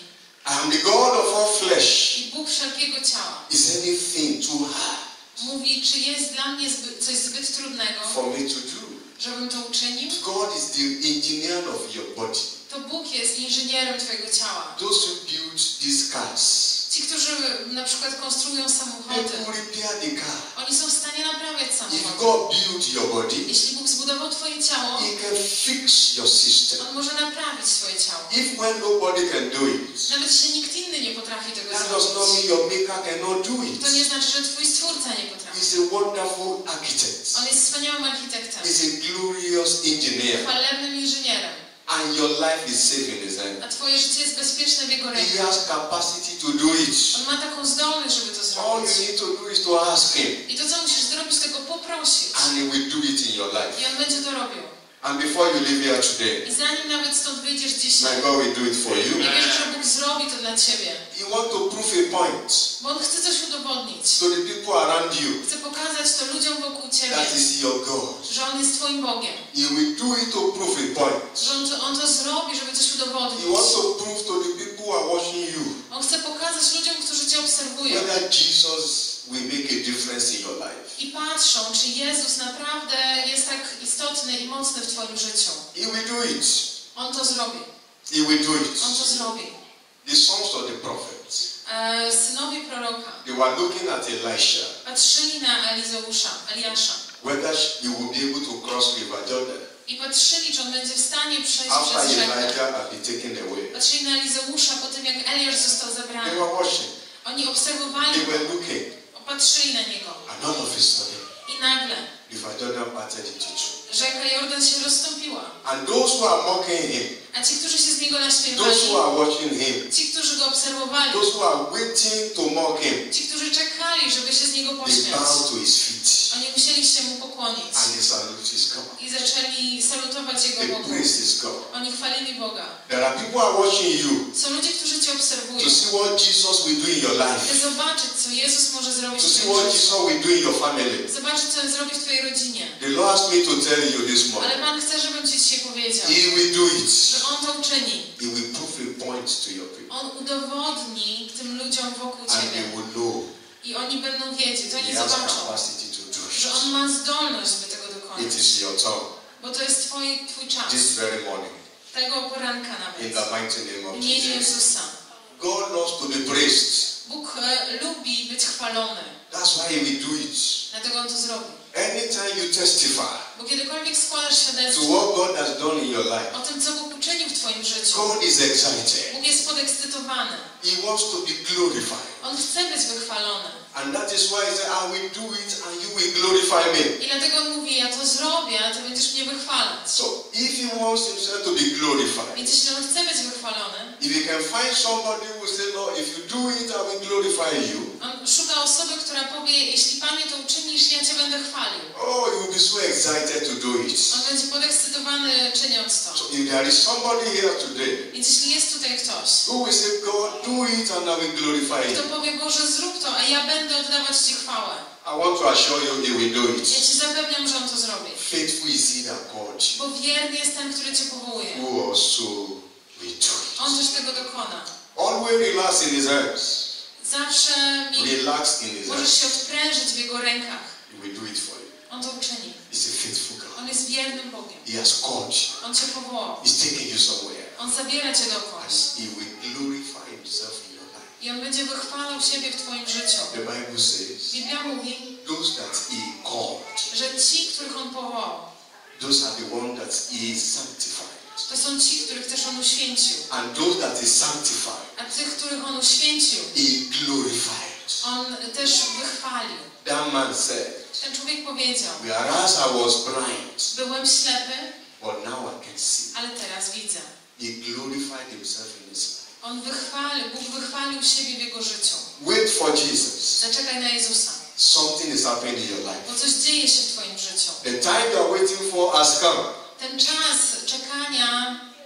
I am the God of all flesh. I Bóg wszelkiego ciała. Is anything too hard Mówi, czy jest dla mnie coś zbyt trudnego, for me to do? żebym to uczynił? God is the engineer of your body. To Bóg jest inżynierem twojego ciała. Those who build these cars, Ci, którzy na przykład konstruują they samochody, will repair the car. oni są w stanie naprawiać If samochody. God built your body, Jeśli Bóg zbudował twoje ciało, He can fix your system. On może naprawić swoje ciało. If when nobody can do it, Nawet jeśli nikt inny nie potrafi tego that does not zrobić, mean your maker cannot do to nie it. znaczy, że twój Stwórca nie potrafi. He's a wonderful architect. On jest wspaniałym architektem, He's a glorious engineer. chwalebnym inżynierem, And your life is safe in His hand. a twoje życie jest bezpieczne w Jego He rękach. has capacity to do it. On ma taką zdolność, żeby to All you zrobić. need to do is to ask Him, I to, co musisz zrobić, to go poprosić. and He will do it in your life. I On będzie to robił. And before you leave here today, I zanim nawet stąd wyjdziesz dzisiaj, my God will do it for you. ja wierzę, że Bóg zrobi to dla ciebie. You want to prove a point Bo On chce coś udowodnić. to the people around you. Chce pokazać to ludziom wokół ciebie, That is your God. że On jest twoim Bogiem. He will do it to prove a point. Że On to zrobi, żeby coś He udowodnić. wants to prove to the people who are watching you On chce pokazać ludziom, którzy cię obserwują whether Jesus will make a difference in your life. i patrzą, czy Jezus naprawdę jest tak istotny i mocny w twoim życiu. He will do it. On to zrobi. He will do it. On to zrobi. The sons of the prophets, Synowie proroka they were looking at Elisha, patrzyli na Eliasza whether he will be able to cross River Jordan i patrzyli, czy on będzie w stanie przejść after przez rzekę. Elijah had been taken away. Patrzyli na Elizeusza po tym, jak Eliasz został They zabrany. were watching. Oni obserwowali They go, were looking. patrzyli na niego. And all of a sudden, I nagle River Jordan parted into two. rzeka Jordan się rozstąpiła. And those who are mocking him, A ci, którzy się z niego those naśmiewali, who are watching him, ci, którzy go obserwowali, those who are waiting to mock him, ci, którzy czekali, żeby się z niego they pośmiać, bow to his feet. oni musieli się mu pokłonić And they salute his God. i zaczęli salutować They Jego Bogu. praise his God. Oni chwalili Boga. There are people who are watching you Są ludzie, którzy Cię obserwują, to see what Jesus will do in your by life, zobaczyć, co Jezus może zrobić to w see Twoim what życiu. Jesus will do in your family. Zobaczyć, co On zrobi w Twojej rodzinie. The Lord asked me to tell you this Ale morning, Pan chce, żebym Ci dzisiaj powiedział, He will do it. że On to uczyni. He will prove a point to your people. On udowodni tym ludziom wokół And they Ciebie. will know I oni będą wiedzieć, He oni has zobaczą, capacity to do że it. On ma zdolność, by tego It dokonać. is your turn Bo to jest Twój czas. this very morning. Tego poranka In nawet. the mighty name of W imieniu Jesus. Jezusa. God loves to be praised. Bóg lubi być chwalony. That's why He will do it. Dlatego On to zrobi. Anytime you testify Bo kiedykolwiek składasz to świadectwo what God has done in your life, o tym, co Bóg uczynił w Twoim życiu, God is excited. Bóg jest podekscytowany. He wants to be glorified. On chce być wychwalony. And that is why He said, I will do it and you will glorify me. I dlatego On mówi, ja to zrobię, a Ty będziesz mnie wychwalać. So if He wants Himself to be glorified, Więc jeśli On chce być wychwalony, if He can find somebody who will say, Lord, if you do it, I will glorify you. On szuka osoby, która powie, jeśli Panie to uczynisz, ja Cię będę chwalił. Oh, you will be so excited to do it. On będzie podekscytowany czyniąc to. So if there is somebody here today Więc jeśli jest tutaj ktoś, who will say, God, do it and I will glorify kto you, powie, Boże, zrób to, a ja będę oddawać Ci chwałę. I want to assure you He will do Ja it. Ci zapewniam, że On to zrobi. Faithful is He that called you, Bo wierny jest ten, który Cię powołuje. who also will do On it. też tego dokona. Always relax in His hands. Zawsze Relax in His możesz hands. się odprężyć w Jego rękach. He will do it for you. On to uczyni. He's a faithful God. On jest wiernym Bogiem. He has called you. On Cię powołał. He's taking you somewhere. On zabiera Cię dokądś. And He will glorify Himself in your life. I On będzie wychwalał siebie w Twoim życiu. The Bible says, Biblia mówi, those that He called, że ci, których On powołał, those are the ones that He sanctified. to są ci, których też On uświęcił. And those that He sanctified, A tych, których On uświęcił, He glorified. On też wychwalił. That man said, Ten człowiek powiedział, whereas I was blind, byłem ślepy, but now I can see. ale teraz widzę. He glorified Himself in His life. Bóg wychwalił siebie w Jego życiu. Wait for Jesus. Zaczekaj na Jezusa, Something is happening in your life. bo coś dzieje się w Twoim życiu. The time you are waiting for has come. Ten czas czekania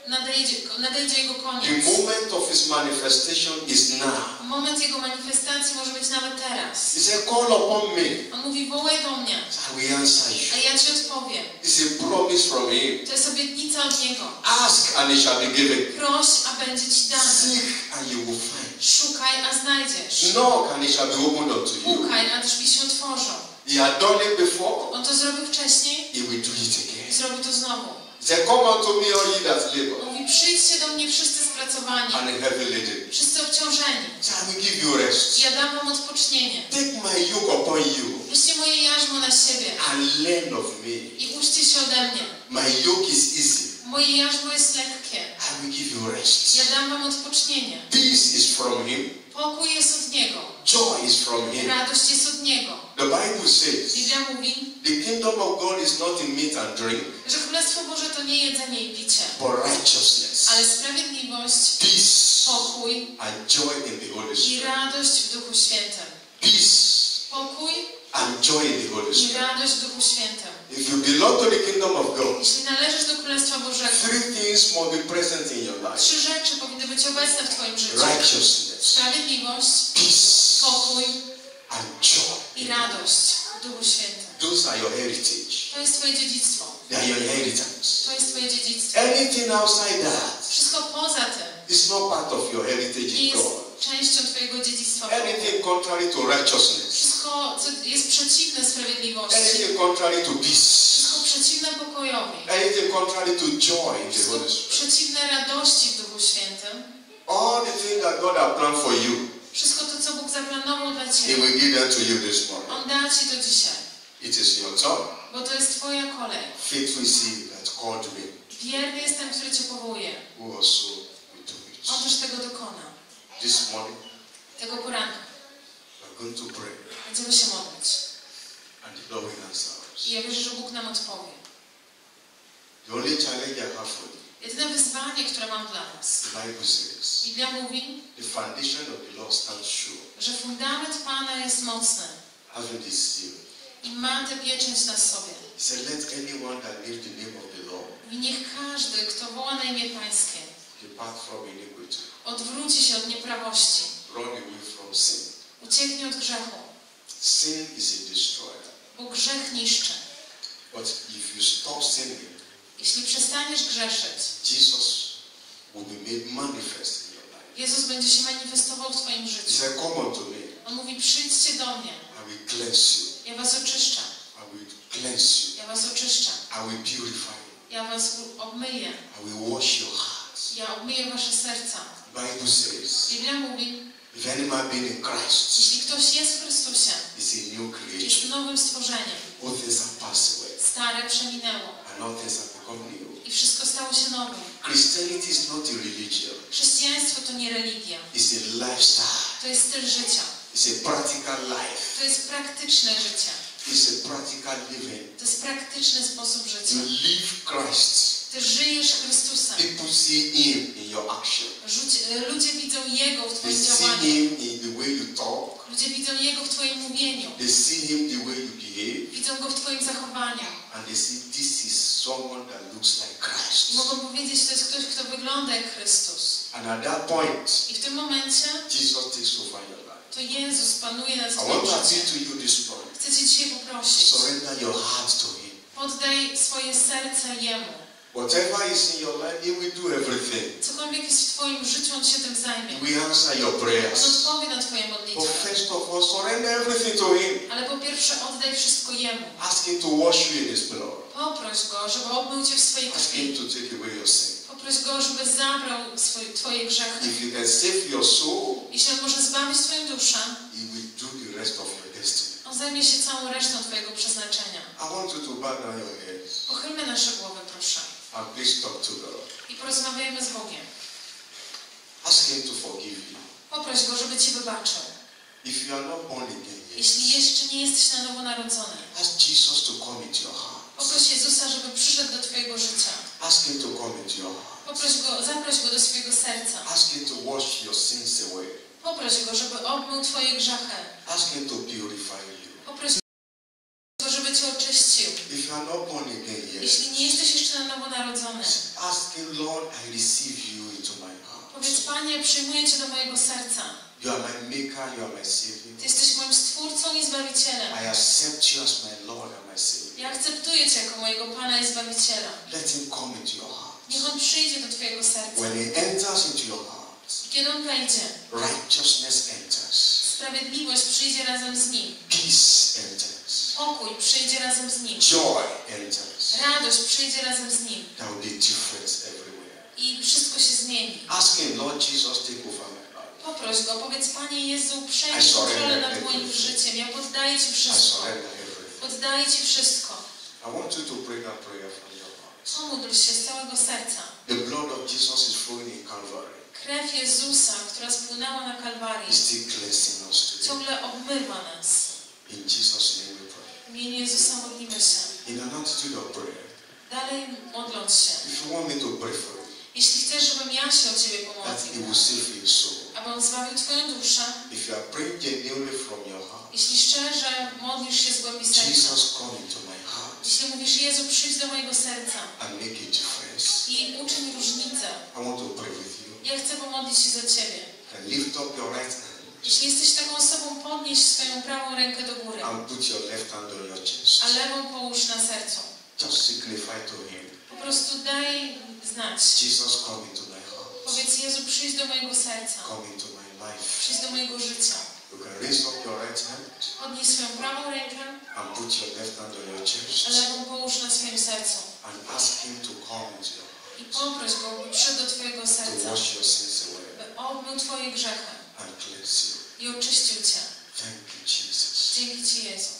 nadejdzie Jego The koniec. moment of His manifestation is now. Moment Jego manifestacji może być nawet teraz. He said, call upon me. On mówi, wołaj do mnie, I will answer a you. ja Ci odpowiem. It's a promise from Him. To jest obietnica od Niego. Ask and it shall be given. Proś, a będzie Ci dane. Seek and you will find. Szukaj, a znajdziesz. Knock and it shall be opened unto you. Pukaj, a drzwi się otworzą. He had done it before. On to zrobił wcześniej He will do it i again. zrobi to znowu. He said, come unto me, all ye that labor Mówi, przyjdźcie do mnie wszyscy spracowani, and heavy laden. wszyscy obciążeni. So I will give you rest. I ja dam wam odpocznienie. Take my yoke upon you Weźcie moje jarzmo na siebie and learn of me. i uczcie się ode mnie. My yoke is easy. Moje jarzmo jest lekkie. I will give you rest. Ja dam wam odpocznienie. Peace is from Him. Pokój jest od Niego. Joy is from Him. Radość jest od Niego. The Bible says Biblia mówi, the kingdom of God is not in meat and drink, że Królestwo Boże to nie jedzenie i picie, but righteousness, ale sprawiedliwość, peace, pokój and joy in the Holy i Spirit. radość w Duchu Świętym. Peace Pokój and joy in the Holy i Spirit. radość w Duchu Świętym. If you belong to the kingdom of God, Jeśli należysz do Królestwa Bożego, three things must be present in your life. 3 rzeczy powinny być obecne w Twoim życiu. Righteousness, Sprawiedliwość, peace, pokój and joy. i radość w Duchu Świętym. Those are your heritage. To jest Twoje dziedzictwo. They are your inheritance. To jest Twoje dziedzictwo. Anything outside that Wszystko poza tym is not part of your heritage nie in jest God. częścią Twojego dziedzictwa. Anything contrary to righteousness, Wszystko, co jest przeciwne sprawiedliwości. anything contrary to peace, Wszystko przeciwne pokojowi. anything contrary to joy in the Wszystko Holy Spirit. przeciwne radości w Duchu Świętym. All the things that God has planned for you, Wszystko to, co Bóg zaplanował dla He Ciebie. will give them to you this morning. On da Ci to dzisiaj. It is your turn. Bo to jest Twoja kolej. Faithful is He that called me, Wierny jest ten, który Cię powołuje. who also will do On it. też tego dokona. This morning, Tego poranka. we're going to pray, Będziemy się modlić. and the Lord will answer us. I ja wierzę, że Bóg nam odpowie. The only challenge I have for you, Jedyne wyzwanie, które mam dla Was. the Bible says, Biblia mówi, the foundation of the Lord stands sure, że fundament Pana jest mocny having this seal. i ma tę pieczęć na sobie. He said, let anyone that names the name of the Lord I niech każdy, kto woła na imię Pańskie, depart from iniquity, odwróci się od nieprawości, run away from sin. ucieknie od grzechu, Sin is a destroyer. bo grzech niszczy. But if you stop sinning, Jeśli przestaniesz grzeszyć, Jesus will be made manifest in your life. Jezus będzie się manifestował w Twoim He życiu. said, come unto me, On mówi, przyjdźcie do mnie, I will cleanse you. ja Was oczyszczę, I will cleanse you. ja Was oczyszczę, I will purify you. ja Was obmyję, I will wash your hearts. ja obmyję Wasze serca. The Bible says, Biblia mówi, if any man be in Christ, jeśli ktoś jest w Chrystusie, is a new creation. jest nowym stworzeniem. All things are passed away, Stare przeminęło and all things have become new. i wszystko stało się nowym. Christianity is not a religion. Chrześcijaństwo to nie religia, It's a lifestyle. to jest styl życia, It's a practical life. to jest praktyczne życie, It's a practical living. to jest praktyczny sposób życia. You live Christ. Ty żyjesz Chrystusem. People see Him in your action. Ludzie widzą Jego w They Twoim see działaniu. Him in the way you talk. Ludzie widzą Jego w Twoim mówieniu. They see Him the way you behave. Widzą Go w Twoim zachowaniu. And they see this is someone that looks like I Christ. mogą powiedzieć, to jest ktoś, kto wygląda jak Chrystus. And at that point, I w tym momencie Jesus takes over your life. to Jezus panuje nad I Twoim want to appeal życiem. to you this morning. Chcę Cię dzisiaj poprosić. Surrender your heart to Him. Poddaj swoje serce Jemu. Whatever is in your life, He will do everything. Cokolwiek jest w Twoim życiu, On się tym zajmie. He will answer your On prayers. odpowie na Twoje But modlitwy. first of all, surrender everything to Him. Ale po pierwsze oddaj wszystko Jemu. Ask Him to wash you in His blood. Poproś Go, żeby obmył Cię w swojej Ask Him krwi. to take away your sin. Poproś Go, żeby zabrał Twoje grzechy. If you can save your soul, Jeśli On może zbawić Twoją duszę, He will do the rest of your destiny. On zajmie się całą resztą Twojego przeznaczenia. I want you to bow down your heads Pochylmy nasze głowy, proszę. and please talk to God. I porozmawiajmy z Bogiem. Ask Him to forgive you. Poproś Go, żeby Ci wybaczył. If you are not born again yet, Jeśli jeszcze nie jesteś na nowo narodzony, ask Jesus to come into your heart. poproś Jezusa, żeby przyszedł do Twojego życia. Ask Him to come into your heart. Zaproś Go do swojego serca. Ask Him to wash your sins away. Poproś Go, żeby obmył Twoje grzechy. Ask Him to purify you. Poproś Go, żeby Cię oczyścił. If you are not born again yet, Jeśli nie jesteś jeszcze na nowo narodzony, ask Ask him, Lord, I receive you into my heart. Powiedz, Panie, przyjmuję Cię do mojego serca. You are my maker, you are my savior. Ty jesteś moim Stwórcą i Zbawicielem. I accept you as my Lord and my savior. Ja akceptuję Cię jako mojego Pana i Zbawiciela. Let him come into your heart. Niech On przyjdzie do Twojego serca. When he enters into your heart, I kiedy On wejdzie, righteousness enters. sprawiedliwość przyjdzie razem z Nim. Peace enters. Pokój przyjdzie razem z Nim. Joy enters. Radość przyjdzie razem z Nim. There will be difference everywhere. I wszystko się zmieni. Ask him, Lord Jesus, take over my life. Poproś Go, powiedz, Panie Jezu, I przejdź surrender kontrolę nad everything. moim życiem. Ja poddaję Ci I wszystko. surrender everything. Poddaję Ci wszystko. I want you to pray that prayer from your heart. Pomódl się z całego serca. The blood of Jesus is flowing in Calvary. Krew Jezusa, która spłynęła na Kalwarii, Is still cleansing us today. ciągle obmywa nas. In Jesus' name we pray. W imieniu Jezusa modlimy się. In an attitude of prayer, Dalej modląc się. if you want me to pray for you, Jeśli chcesz, żebym ja się o Ciebie that He pomodlił, will save your soul. aby On zbawił Twoją duszę, If you are praying genuinely from your heart, jeśli szczerze modlisz się z głębi serca, Jesus, come into my heart jeśli mówisz, Jezu, przyjdź do mojego serca and make a difference. i uczyń różnicę, I want to pray with you. ja chcę pomodlić się za Ciebie. And lift up your right hand Jeśli jesteś taką osobą, podnieś swoją prawą rękę do góry, and put your left hand on your chest. a lewą połóż na sercu. Just signify to Him, Po prostu daj znać. Jesus, come into my heart. Powiedz, Jezu, przyjdź do mojego serca. Come into my life. Przyjdź do mojego życia. You can raise up your right hand Podnieś swoją prawą rękę, and put your left hand on your a chest lewą połóż na swoim sercu. and ask Him to come into your heart, I poproś Go, by przyszedł do Twojego to serca, wash your sins away by obmył Twoje grzechy and cleanse you. i oczyścił Cię. Thank you, Jesus. Dzięki Ci, Jezu.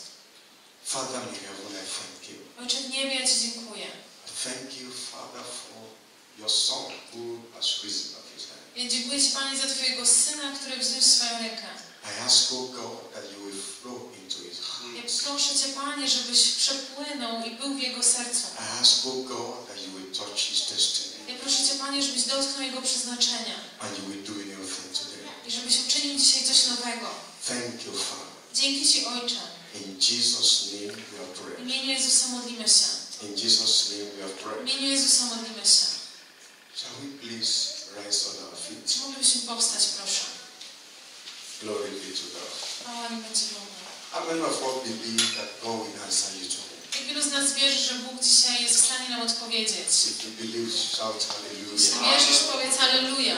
Father in heaven, I thank you. Ojcze w niebie, ja Ci dziękuję. I thank you, Father, for your Son who has risen up his hand. Ja dziękuję Ci, Panie, za Twojego Syna, który wzniósł swoją rękę. I ask, oh God, that you will flow into his Ja heart. proszę Cię, Panie, żebyś przepłynął i był w Jego sercu. I ask, oh God, that you will touch his destiny Ja proszę Cię, Panie, żebyś dotknął Jego przeznaczenia and you will do a new thing today. i żebyś uczynił dzisiaj coś nowego. Thank you, Father. Dzięki Ci, Ojcze. In Jesus' name we have W prayed. imieniu Jezusa modlimy się. In Jesus' name we have W prayed. imieniu Jezusa modlimy się. Shall we please rise on our feet? Czy moglibyśmy powstać, proszę? Glory be to God. Chwała im będzie Bogu. How many of us believe that God will answer you today? Jak wielu z nas wierzy, że Bóg dzisiaj jest w stanie nam odpowiedzieć? If you believe, shout Jeśli hallelujah. wierzysz, powiedz Halleluja.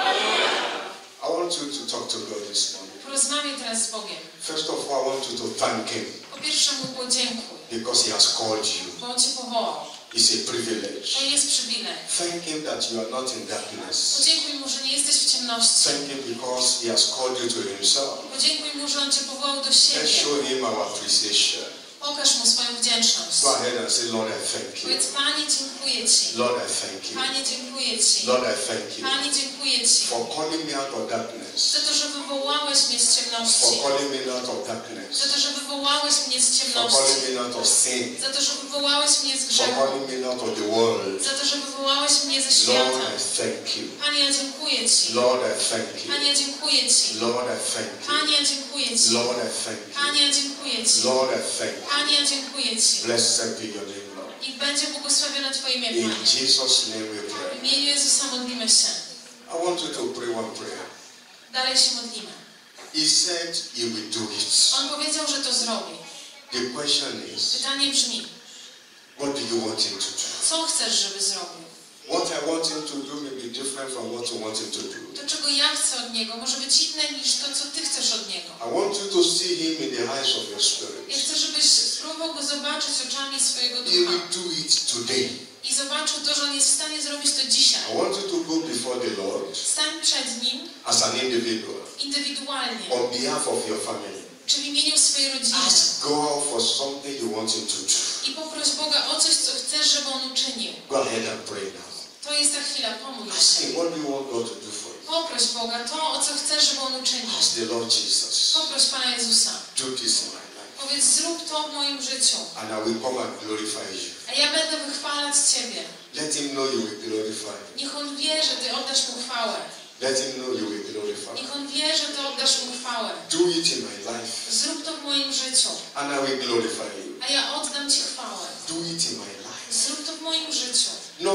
I want you to talk to God this morning. Porozmawiaj teraz z Bogiem. First of all, I want you to thank Him Po pierwsze Mu podziękuj, because He has called you. bo On Cię powołał. It's a privilege. To jest przywilej. Thank Him that you are not in darkness. Podziękuj Mu, że nie jesteś w ciemności. Thank Him because He has called you to Himself. Podziękuj Mu, że On Cię powołał do Let's siebie. show Him our appreciation. Pokaż Mu swoją wdzięczność. Go ahead and say, Lord, I thank you. Powiedz, Panie, dziękuję Ci. Lord, I thank you. Panie, dziękuję Ci. Lord, I thank you Panie, dziękuję Ci. for calling me out of darkness. Za to, że wywołałeś mnie z For ciemności. calling me out of Za darkness. to, że wywołałeś mnie z For ciemności. calling me out of sin. Za to, że wywołałeś mnie z For grzechu. calling me out of the world. Za to, że wywołałeś mnie ze Lord, świata. I thank you. Panie, ja dziękuję Ci. Lord, I thank you. Panie, ja dziękuję Ci. Lord, I thank you. Panie, ja dziękuję Ci. Lord, I thank you. Panie, ja dziękuję Ci. Lord, I thank you. Panie, ja dziękuję Ci. Blessed be your name, Lord. I będzie błogosławione Twoje imię, In Panie. Jesus' name we W pray. imieniu Jezusa modlimy się. I want you to pray one prayer. Dalej się modlimy. He said He will do it. On powiedział, że to zrobi. The question is, Pytanie brzmi, what do you want Him to do? co chcesz, żeby zrobił? What I want Him to do may be different from what you want Him to do. To, czego ja chcę od Niego, może być inne niż to, co Ty chcesz od Niego. I want you to see Him in the eyes of your Ja spirit. chcę, żebyś spróbował Go zobaczyć oczami swojego He ducha. will do it today. I zobaczył to, że On jest w stanie zrobić to dzisiaj. I want you to go before the Lord Stań przed Nim as an individual indywidualnie, on behalf of your family. czy w imieniu swojej rodziny. Ask God for something you want Him to do. I poproś Boga o coś, co chcesz, żeby On uczynił. Go ahead and pray now. To jest ta chwila, pomódl Ask się. Him, what do you want God to do for you? Poproś Boga to, o co chcesz, żeby On uczynił. Ask the Lord Jesus, Poproś Pana Jezusa. do this in my life. Powiedz, zrób to w moim życiu. And I will come and glorify you. A ja będę wychwalać Ciebie. Let Him know you will glorify Him. Niech On wie, że Ty oddasz Mu chwałę. Let Him know you will glorify Him. Niech On wie, że Ty oddasz Mu chwałę. Do it in my life. Zrób to w moim życiu. And I will glorify you. A ja oddam Ci chwałę. Do it in my life. Zrób to w moim życiu. Nothing is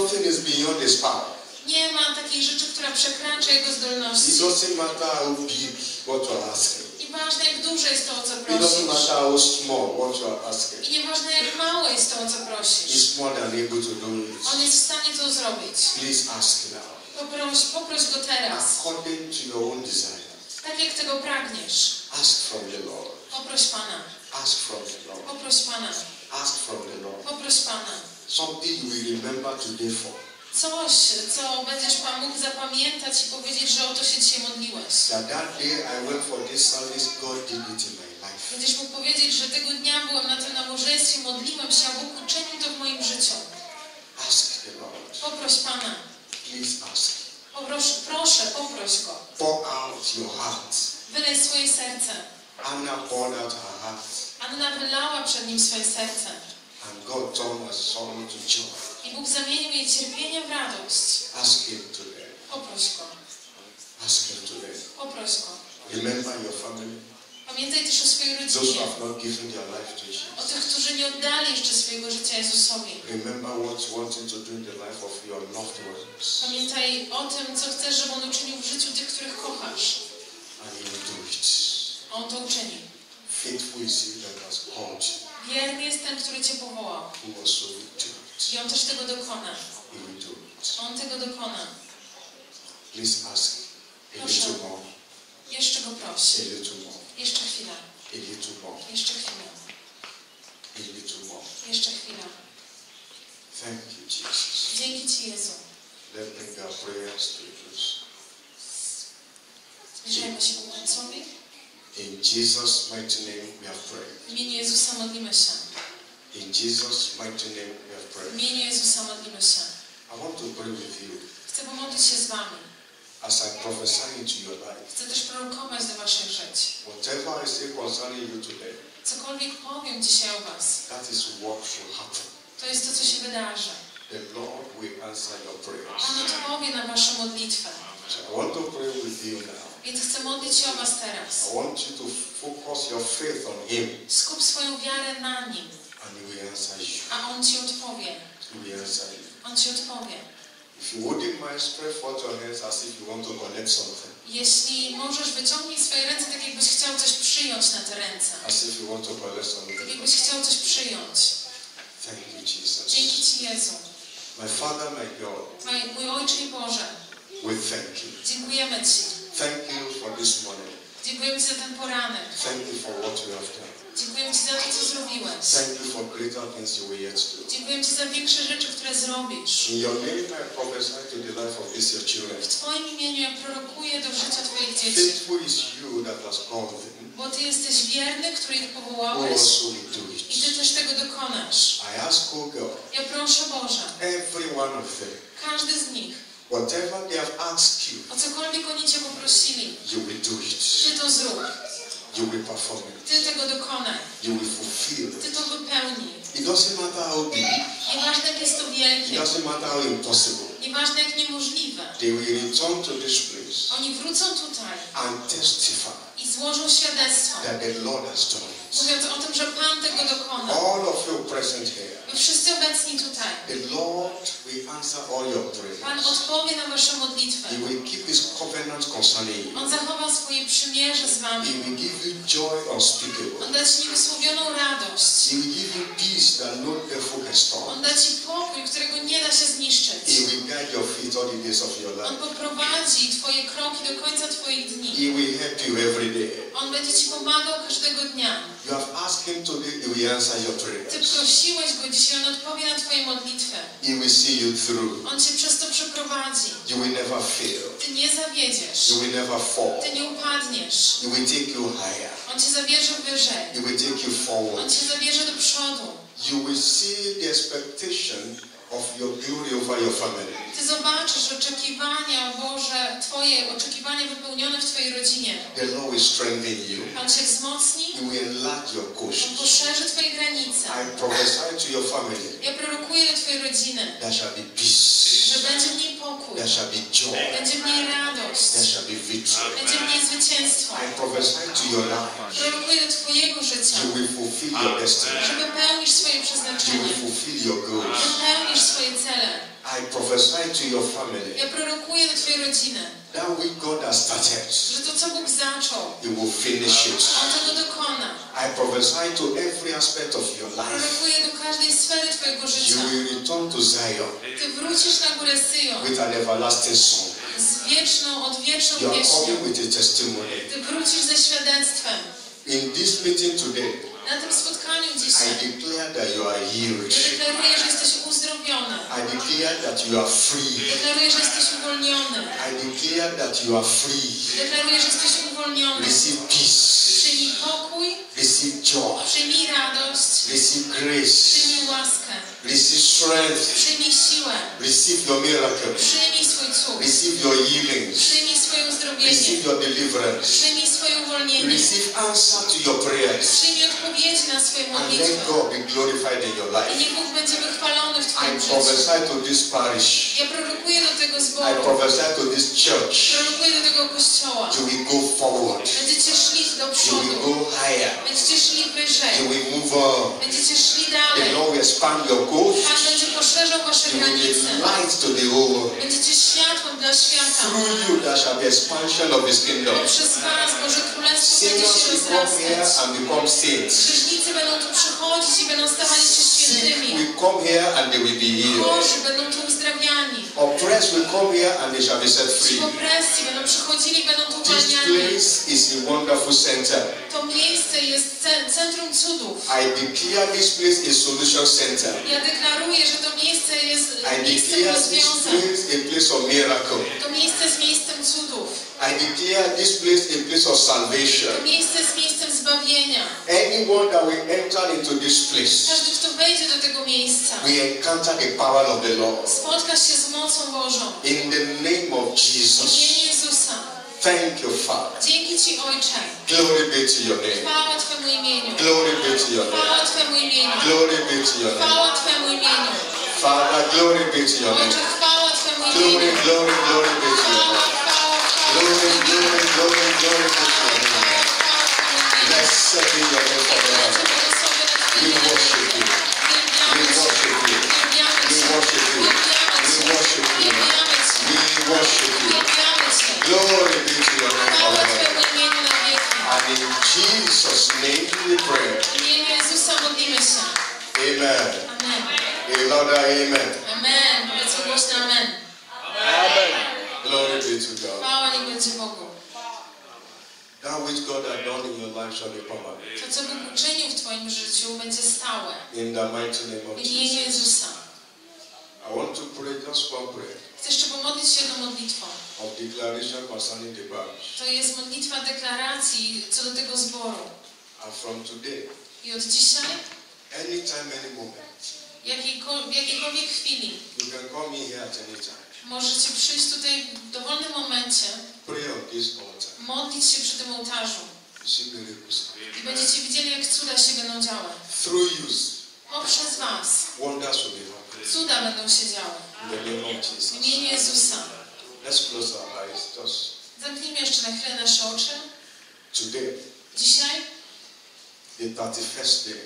beyond his power. Nie ma takiej rzeczy, która przekracza jego zdolności. It doesn't matter how big what you're asking. I ważne, jak duże jest to, o co It doesn't prosisz. matter how small what you're asking. I nieważne, jak mało jest to, o co prosisz. He's more than able to do it. On jest w stanie to zrobić. Please ask now. Poproś go teraz. According to your own desire. Tak jak tego pragniesz. Ask from the Lord. Poproś Pana. Ask from the Lord. Poproś Pana. Ask from the Lord. Poproś Pana. Something you will remember today for. Coś, co będziesz Pan mógł zapamiętać i powiedzieć, że o to się dzisiaj modliłeś. That day I went for this service, God did it in my life. Będziesz mógł powiedzieć, że tego dnia byłem na tym nabożeństwie, modliłem się, a Bóg uczynił to w moim życiu. Ask the Lord. Poproś Pana. Please ask. Proszę, poproś Go. Pour out your heart. Wylej swoje serce. Anna poured out her heart. Anna wylała przed Nim swoje serce. And God turned her sorrow to joy. I Bóg zamienił jej cierpienie w radość. Ask Him today. Poproś Go. Ask Him today. Poproś Go. Remember your family. Pamiętaj też o swojej Those who rodzinie. have not given their life to O Jesus. tych, którzy nie oddali jeszcze swojego życia Jezusowi. Remember what you wanted to do in the life of your loved ones. Pamiętaj o tym, co chcesz, żeby On uczynił w życiu tych, których kochasz. And He will do it. A On to uczyni. Faithful is He that has called you. Wierny jest ten, który Cię powołał. Who also will do it. I On też tego dokona. He will do it. On tego dokona. Please ask a little more. Jeszcze Go proś. A little more. Jeszcze chwila. A little more. Jeszcze chwila. A little more. Jeszcze chwila. Thank you, Jesus. Dzięki Ci, Jezu. Let's bring our prayers to a close. Zbliżajmy się ku końcowi. In Jesus' mighty name we have prayed. W imieniu Jezusa modlimy się. In Jesus' mighty name we have W prayed. imieniu Jezusa modlimy się. I want to pray with you Chcę pomodlić się z Wami. as I prophesy into your life. Chcę też prorokować do Waszych żyć. Whatever I say concerning you today, Cokolwiek powiem dzisiaj o Was, that is what should happen. to jest to, co się wydarzy. The Lord will answer your prayers. On odpowie na Waszą modlitwę. So I want to pray with you now. Więc chcę modlić się o Was teraz. I want you to focus your faith on Him, Skup swoją wiarę na Nim, and He will answer you. a On Ci odpowie. He will answer you. On Ci odpowie. If you wouldn't mind, spread forth your hands as if you want to connect something. Jeśli możesz, wyciągnij swoje ręce tak, jakbyś chciał coś przyjąć na te ręce. As if you want to connect Tak, something. jakbyś chciał coś przyjąć. Thank you, Jesus. Dzięki Ci, Jezu. My Father, my God, Mój Ojcze i Boże, we thank you. dziękujemy Ci. Thank you for this morning. Dziękujemy Ci za ten poranek. Thank you for what you have done. Dziękujemy Ci za to, co zrobiłeś. Thank you for greater things you will yet do. Dziękuję Ci za większe rzeczy, które zrobisz. In your name, I prophesy to the life of these your children. W Twoim imieniu ja prorokuję do życia Twoich dzieci. Faithful is you that has called them. Bo Ty jesteś wierny, który ich Who powołałeś also will do i Ty it. też tego dokonasz. I ask, oh God, Ja proszę Boże, every one of them, każdy z nich, whatever they have asked you, o cokolwiek oni Cię poprosili, you will do it. Ty to zrób. You will perform it. Ty tego dokonaj. You will fulfill Ty it. to wypełnij. It doesn't matter how big. Nieważne jak jest to It wielkie, doesn't matter how impossible. nieważne jak niemożliwe. They will return to this place Oni wrócą tutaj and testify i złożą świadectwo, that the Lord has done it. mówiąc o tym, że Pan tego dokona. All of you present here, Wy wszyscy obecni tutaj. the Lord will answer all your prayers. Pan odpowie na Wasze modlitwy. He will keep His covenant concerning you. On zachowa swoje przymierze z He Wami. will give you joy unspeakable. On da Ci niewysłowioną radość. He will give you peace that no devil can stop. On da Ci pokój, którego nie da się zniszczyć. He will guide your feet all the days of your On life. poprowadzi Twoje kroki do końca Twoich dni. He will help you every day. On będzie Ci pomagał każdego dnia. You have asked Him today, He will answer your Ty prayers. prosiłeś Go dzisiaj, On odpowie na Twoje modlitwy. He will see you through. On Cię przez to przeprowadzi. You will never fail. Ty nie zawiedziesz. You will never fall. Ty nie upadniesz. He will take you higher. On Cię zabierze wyżej. He will take you On forward. Cię zabierze do przodu. You will see the expectation of your glory over your family. Ty zobaczysz oczekiwania, Boże, Twoje oczekiwania wypełnione w Twojej rodzinie. The Lord will strengthen you. Pan Cię wzmocni, He will enlarge your On coast. poszerzy Twoje granice. I prophesy to your family. Ja prorokuję do Twojej rodziny, There shall be peace. że będzie w niej pokój, There shall be joy. będzie w niej radość, There shall be victory. będzie w niej zwycięstwo. I prophesy to your life. Prorokuję do Twojego życia, You will fulfill your destiny. że wypełnisz swoje You przeznaczenie, will fulfill your goals. wypełnisz swoje cele. I prophesy to your family Ja prorokuję do twojej rodziny, that which God has started, że to, co Bóg zaczął, He will finish it. On tego dokona. I prophesy to every aspect of your life. Prorokuję do każdej sfery twojego You życia. will return to Zion Ty wrócisz na górę Syjon with an everlasting song. z odwieczną You are pieśnią. coming with a testimony. Ty wrócisz ze świadectwem. In this meeting today, Na tym spotkaniu I dzisiaj declare that you are healed. ja deklaruję, że jesteś uzdrowiony. I declare that you are free. Deklaruję, że jesteś uwolniony. I declare that you are free. Deklaruję, że jesteś uwolniony. Receive peace. Przyjmij pokój, Receive joy. przyjmij radość, Receive grace. przyjmij łaskę, Receive strength. przyjmij siłę, Receive your miracle. przyjmij swój cud, Receive your healings. przyjmij swoje uzdrowienie, Receive your deliverance. przyjmij swoje uwolnienie, Receive answer to your prayers. przyjmij odpowiedzi na swoje And modlitwy. let God be glorified in your I life. niech Bóg będzie wychwalony w I Twoim życiu. prophesy to this parish. Ja prorokuję do tego I zboru, prophesy to this church. prorokuję do tego kościoła. You will go forward. Będziecie szli do You will przodu, go higher. będziecie szli wyżej, You will move on. będziecie szli The dalej. Lord will expand your coast. Pan będzie poszerzał wasze You will granice. be light to the whole world. Będziecie światłem dla świata. Through you there shall be expansion of His kingdom. Poprzez was Boże Królestwo będzie Sinners się will come here rozrastać. and become saints. Grzesznicy będą tu przychodzić i będą stawali się Sick świętymi. will come here and they will be healed. Chorzy będą tu uzdrawiani. Oppressed will come here and they shall be set Ci free. w opresji będą przychodzili i będą tu This uwalniani. place is a wonderful center. To miejsce jest centrum cudów. I declare this place a solution center. Ja deklaruję, że to miejsce jest I miejscem declare this rozwiązań. place a place of miracle. To miejsce jest miejscem cudów. I declare this place a place of To salvation. miejsce jest miejscem zbawienia. Anyone that will enter into this place Każdy, kto wejdzie do tego miejsca, will encounter the power of the Lord. spotka się z mocą Bożą. In the name of W Jesus. imieniu Jezusa. Thank you, Father. Dzięki Ci, Ojcze. Glory be to your name. Chwała Twemu imieniu. Glory be to your name. Chwała Twemu imieniu. Glory be to your name. Chwała Twemu imieniu. Father, glory be to your Ojcze, name. chwała Twemu Glory, imieniu. glory, glory be to your Chwała, name. chwała, Glory, glory, glory, glory be to your name. chwała Twemu imieniu. Blessed be your name forever. We worship you. We worship you. We worship you. We worship you. We worship you. Glory be to your name forever. And in Jesus' name we pray. W imieniu Jezusa modlimy się. Amen. Amen. Another amen. Amen. Powiedzmy głośno amen. Glory be to God. Chwała niech będzie Bogu. That which God has done in your life shall be permanent. To, co Bóg uczynił w Twoim życiu, będzie stałe. In the mighty name of W imieniu Jesus. Jezusa. I want to pray just one prayer Chcę jeszcze pomodlić się jedną modlitwą. of declaration concerning the parish. To jest modlitwa deklaracji co do tego zboru. And from today, I od dzisiaj, anytime, any moment, w jakiejkolwiek chwili, you can call me here at any time. możecie przyjść tutaj w dowolnym momencie, Pray on this altar. modlić się przy tym ołtarzu. You see miracles. I będziecie widzieli, jak cuda się będą działy. Through you, Poprzez Was wonders will be happening. cuda będą się działy. In the name of W Jesus. imieniu Jezusa. Let's close our eyes. Just Zamknijmy jeszcze na chwilę nasze oczy. today, Dzisiaj, the 31st day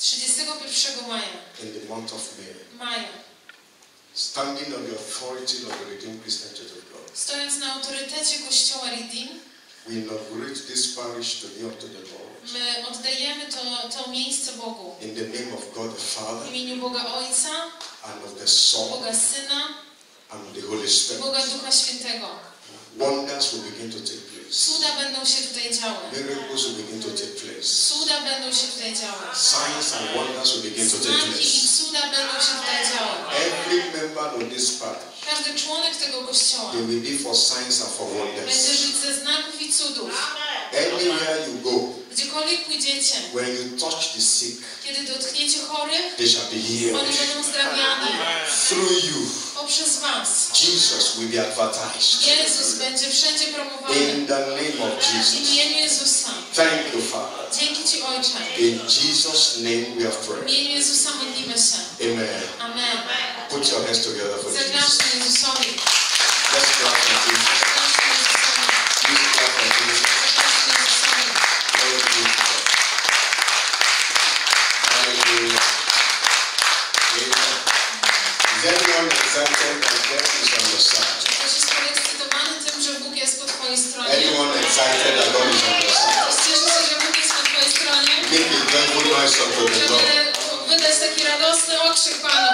31 maja, in the month of May, standing on the authority of the Redeemed Christian Church of God, stojąc na autorytecie Kościoła Redeem, we inaugurate this parish to be unto the Lord. my oddajemy to miejsce Bogu. In the name of God the W Father, imieniu Boga Ojca, and of the Son, Boga Syna, and of the Holy Spirit. Boga Ducha Świętego. Wonders will begin to take place. Cuda będą się tutaj działy. Miracles will begin to take place. Cuda będą się tutaj działy. Signs and wonders will begin to take Znaki i place. cuda będą się tutaj działy. Every member of this parish, Każdy członek tego Kościoła they will be for signs and for będzie wonders. żyć ze znaków i cudów. Anywhere you go, Gdziekolwiek pójdziecie, when you touch the sick, kiedy dotkniecie chorych, they shall be healed. oni będą uzdrawiani. Through you, Poprzez Was Jesus will be advertised. Jezus będzie wszędzie promowany. In the name of W Jesus. imieniu Jezusa. Thank you, Father. Dzięki Ci, Ojcze. In Jesus' name we have W prayed. imieniu Jezusa modlimy się. Amen. Amen. Put your hands together for Jesus. Zagrażmy Jezusowi. Let's clap for Jesus. Zagrażmy Jezusowi. Please clap for Jesus. Zagrażmy Jezusowi. Glory be to God. Hallelujah. Amen. Is anyone excited that God is on your side? Czy ktoś jest podekscytowany tym, że Bóg jest po twojej stronie? Anyone excited that God is on your side? Ktoś cieszy się, że Bóg jest po twojej stronie? Give a joyful noise unto the Lord. Żeby wydać taki radosny okrzyk Panu.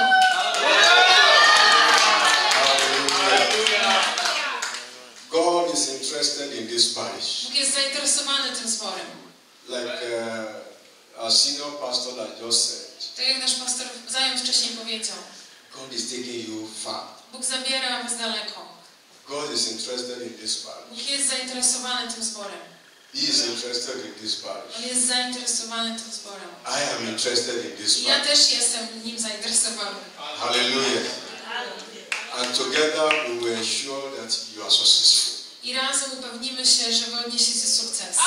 God is interested in this parish. Bóg jest zainteresowany tym zborem. Like our senior pastor that just said, Tak jak nasz pastor Zion wcześniej powiedział, God is taking you far. Bóg zabiera was daleko. God is interested in this parish. Bóg jest zainteresowany tym zborem. He is interested in this parish. On jest zainteresowany tym zborem. I am interested in this I ja parish. też jestem nim zainteresowany. Hallelujah. And together we will ensure that you are successful. I razem upewnimy się, że wy odniesiecie sukces.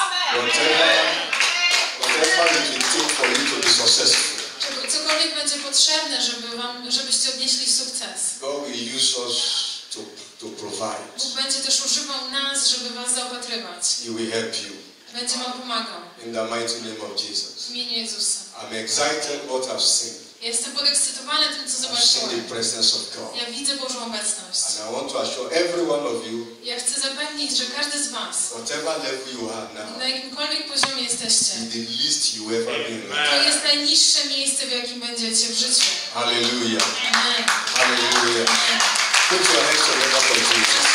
Whatever it will take for you to be successful, Cokolwiek będzie potrzebne, żebyście odnieśli sukces. God will use us to provide. Bóg będzie też używał nas, żeby was zaopatrywać. He will help you. Będzie wam pomagał. In the mighty name of Jesus. W imieniu Jezusa. I'm excited what I've seen. Ja jestem podekscytowany tym, co I've seen zobaczyłem. the presence of God. Ja widzę Bożą obecność. And I want to assure every one of you, Ja chcę zapewnić, że każdy z was, whatever level you are now, na jakimkolwiek poziomie jesteście, is the least you ever been. to jest najniższe miejsce, w jakim będziecie w życiu. Hallelujah. Amen. Hallelujah. Put your hands together for Jesus.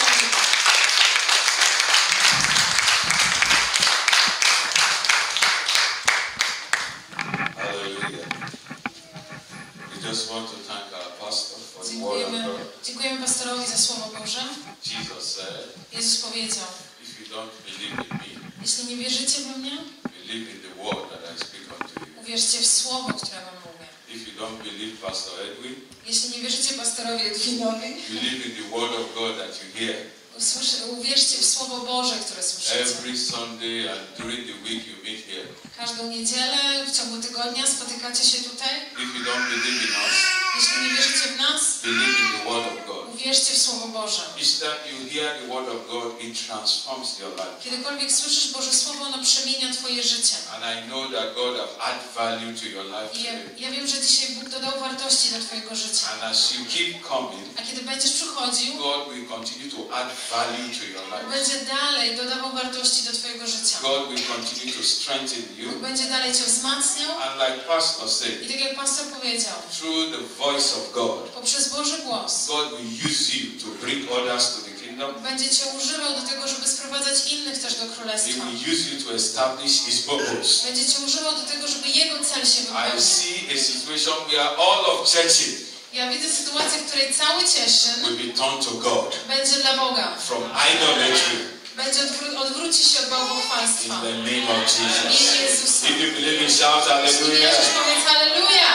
Hallelujah. We just want to thank our pastor for the word of God. Dziękujemy pastorowi za Słowo Boże. Jesus said, Jezus powiedział, if you don't believe in me, jeśli nie wierzycie we mnie, believe in the word that I speak unto you. uwierzcie w Słowo, które wam mówię. If you don't believe Pastor Edwin, Jeśli nie wierzycie pastorowi Edwinowi, believe in the word of God that you hear. uwierzcie w Słowo Boże, które słyszycie. Every Sunday and during the week you meet here. Każdą niedzielę, w ciągu tygodnia spotykacie się tutaj. If you don't believe in us, Jeśli nie wierzycie w nas, believe in the word of God. uwierzcie w Słowo Boże. Each time you hear the word of God, it transforms your life. Kiedykolwiek słyszysz Boże Słowo, ono przemienia twoje życie. And I know that God have added value to your life I today. ja wiem, że dzisiaj Bóg dodał wartości do twojego życia. And as you keep coming, A kiedy będziesz przychodził, God will continue to add value to your life. będzie dalej dodawał wartości do twojego życia. God will continue to strengthen Bóg you. będzie dalej cię wzmacniał. And like Pastor I said, tak jak pastor powiedział, through the voice of God, poprzez Boży głos God will use you to bring others to the kingdom. będzie cię używał do tego, żeby sprowadzać innych też do He królestwa. will use you to establish His purpose. Będzie cię używał do tego, żeby Jego cel się I wypełnił. see a situation where all of churches Ja widzę sytuację, w której cały cieszyn will be turned to God będzie dla Boga. from idolatry Będzie odwróci się od in bałwochwalstwa. the name of W Jesus. imieniu Jezusa. If you believe in, shout Jeśli hallelujah. wierzysz, powiedz halleluja.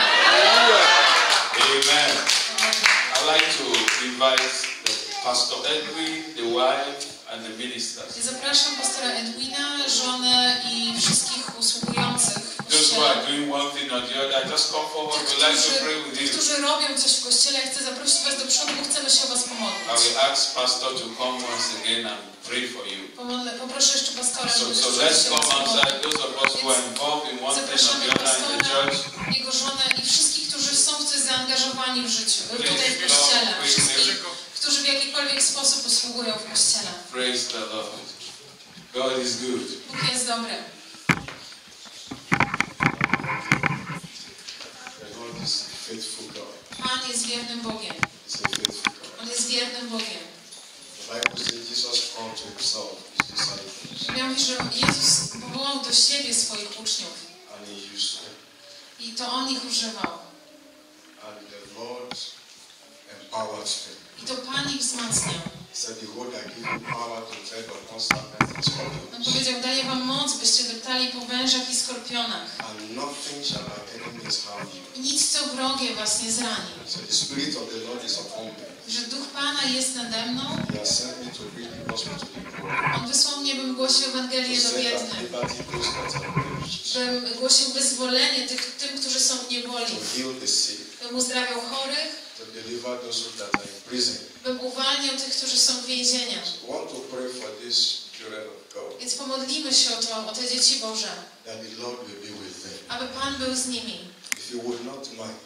Amen. I'd like to invite Pastor Edwin, the wife, and the ministers. Ja zapraszam pastora Edwina, żonę i wszystkich usługujących w Those who are kościele. doing one thing or the other, just come forward. We'd like to pray with Tych, you. którzy robią coś w kościele, ja chcę zaprosić was do przodu, bo chcemy się o was I pomodlić. will ask Pastor to come once again and pray for you. Poproszę jeszcze pastora, So żeby let's się come o was outside. pomodlił. Those of us who are involved in one thing or Zapraszamy the other in the pastora, church. jego żonę i wszystkich, którzy są w coś zaangażowani w życiu, tutaj w Please kościele. come with Wszystkich, me. którzy w jakikolwiek sposób usługują w kościele. Praise the Lord. God is good. Bóg jest dobry. The Lord is a faithful God. Pan jest wiernym Bogiem. He's a faithful God. On jest wiernym Bogiem. The Bible says Jesus called to himself his disciples, Biblia mówi, że Jezus powołał do siebie swoich uczniów and he used them. i to On ich używał. And the Lord empowered them. I to Pan ich wzmacniał. He said, behold, I give you power to tread upon serpents and On scorpions, powiedział, daję wam moc, byście deptali po wężach i skorpionach. and nothing shall by enemies harm you. I nic, co wrogie was nie zrani. So the Spirit of the Lord is upon me. Że Duch Pana jest nade mną. He has sent me to bring the gospel to the poor, On wysłał mnie, bym głosił to Ewangelię do set at biednych. liberty those that are privileged, Bym głosił wyzwolenie tym, którzy są w niewoli. to heal the sick, Bym uzdrawiał chorych. to deliver those that are in prison. Bym uwalniał tych, którzy są w więzieniach. So I want to pray for these children of God, Więc pomodlimy się o te dzieci Boże. that the Lord will be with them. Aby Pan był z nimi. If you would not mind,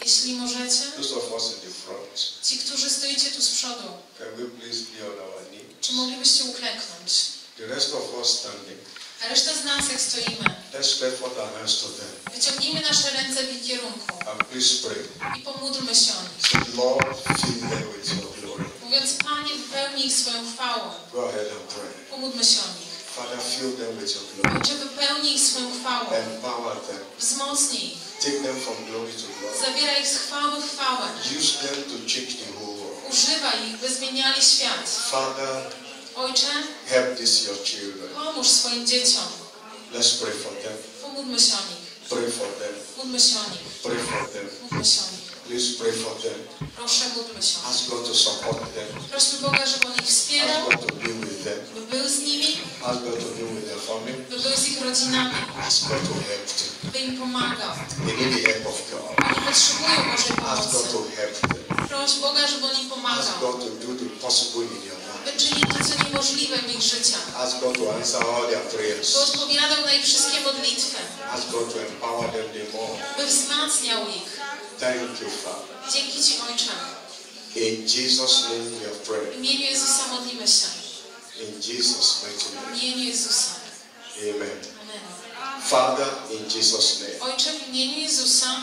Jeśli możecie, those of us in the front, ci, którzy stoicie tu z przodu, can we please be on our knees? czy moglibyście uklęknąć? The rest of us standing, A reszta z nas, jak stoimy, let's stretch forth our hands to them wyciągnijmy nasze ręce w ich kierunku and please pray. i pomódlmy się o nich. Say, Lord, fill them with your glory. Mówiąc, Panie, wypełnij ich swoją chwałą. Go ahead and pray. Pomódlmy się o nich. Father, fill them with your glory. Ojcze, wypełnij ich swoją chwałą. Empower them. Wzmocnij ich. Take them from glory to glory. Zabieraj ich z chwały w chwałę. Use them to change the whole world. Używaj ich, by zmieniali świat. Father, Ojcze, help these your children. pomóż swoim dzieciom. Let's pray for them. Pomódlmy się o nich. Pray for them. Módlmy się o nich. Pray for them. Módlmy się o nich. Please pray for them. Proszę, módlmy się o nich. Ask God to support them. Prośmy Boga, żeby On ich wspierał, Ask God to be with them. by był z nimi, Ask God to be with their family. by był z ich rodzinami, Ask God to help them. by im pomagał. They need the help of God. Oni potrzebują Bożej Ask God pomocy. to help them. Proś Boga, żeby On im Ask pomagał, God to do the possible in your life. by czynił to, co niemożliwe w ich życiach, Ask God to answer all their prayers. by odpowiadał na ich wszystkie modlitwy, Ask God to empower them the more. by wzmacniał ich. Thank you, Father. Dzięki Ci, Ojcze. In Jesus' name we have W prayed. imieniu Jezusa modlimy się. In Jesus' mighty W name. imieniu Jezusa. Amen. Amen. Father, in Jesus' name, Ojcze, w imieniu Jezusa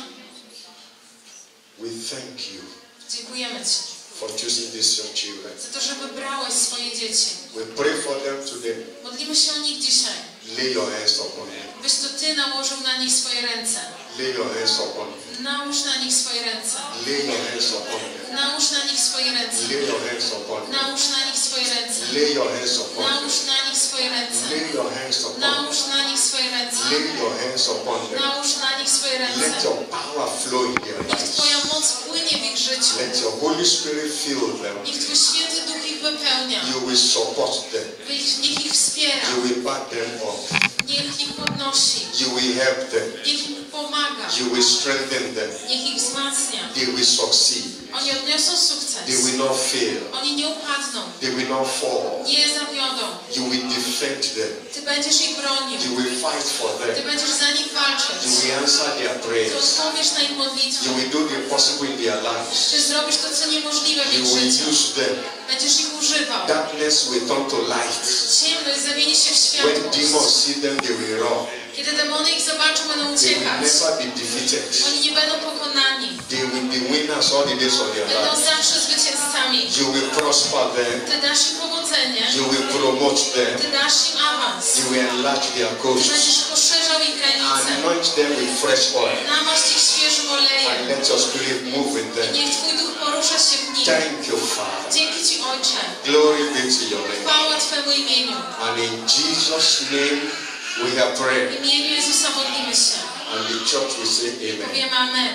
we thank you dziękujemy Ci for choosing these your children. za to, że wybrałeś swoje dzieci. We pray for them today. Modlimy się o nich dzisiaj. Lay your hands upon them. Byś to Ty nałożył na nich swoje ręce. Lay your hands upon them. Nałóż na nich swoje ręce. Lay your hands upon them. Nałóż na nich swoje ręce. Lay your hands upon them. Nałóż na nich swoje ręce. Lay your hands upon them. Nałóż na nich swoje ręce. Lay your hands upon them. Nałóż na nich swoje ręce. Lay your hands upon them. Nałóż na nich swoje Let ręce. your power flow in their Niech lives. Twoja moc płynie w ich życiu. Let your Holy Spirit fill them. Niech Twój Święty Duch ich wypełnia. You will support them. Niech ich wspiera. You will back them up. Niech ich podnosi. You will help them. Niech im pomaga. You will strengthen them. Niech ich wzmacnia. They will succeed. Oni odniosą They sukces. will not fail. Oni nie upadną. They will not fall. Nie zawiodą. You will defend them. Ty będziesz ich bronił. You will fight for Ty them. będziesz za nich walczyć. You will answer their Ty prayers. odpowiesz na ich modlitwę. You will do the impossible in their lives. Ty zrobisz to, co niemożliwe w You ich will życiu. use them. Będziesz ich używał. Darkness will turn to light. Ciemność zamieni się w When światłość. demons see them, they will run. Kiedy demony ich zobaczą, będą They will uciekać. never be defeated. Oni nie będą pokonani. They will be winners all the days of their Będą life. zawsze zwycięzcami. You will prosper them. Ty dasz im powodzenie. You will promote them. Ty dasz im awans. You will enlarge their Ty coasts. będziesz poszerzał ich granice. Anoint them with fresh oil. Namaść ich świeżym And olejem. let your spirit move in I them. niech Twój duch porusza się w nich. Thank you, Father. Dzięki Ci, Ojcze. Glory be to your name. Chwała Twemu imieniu. And in Jesus' name we have W prayed. imieniu Jezusa modlimy się. And the church will say amen. Powiemy amen.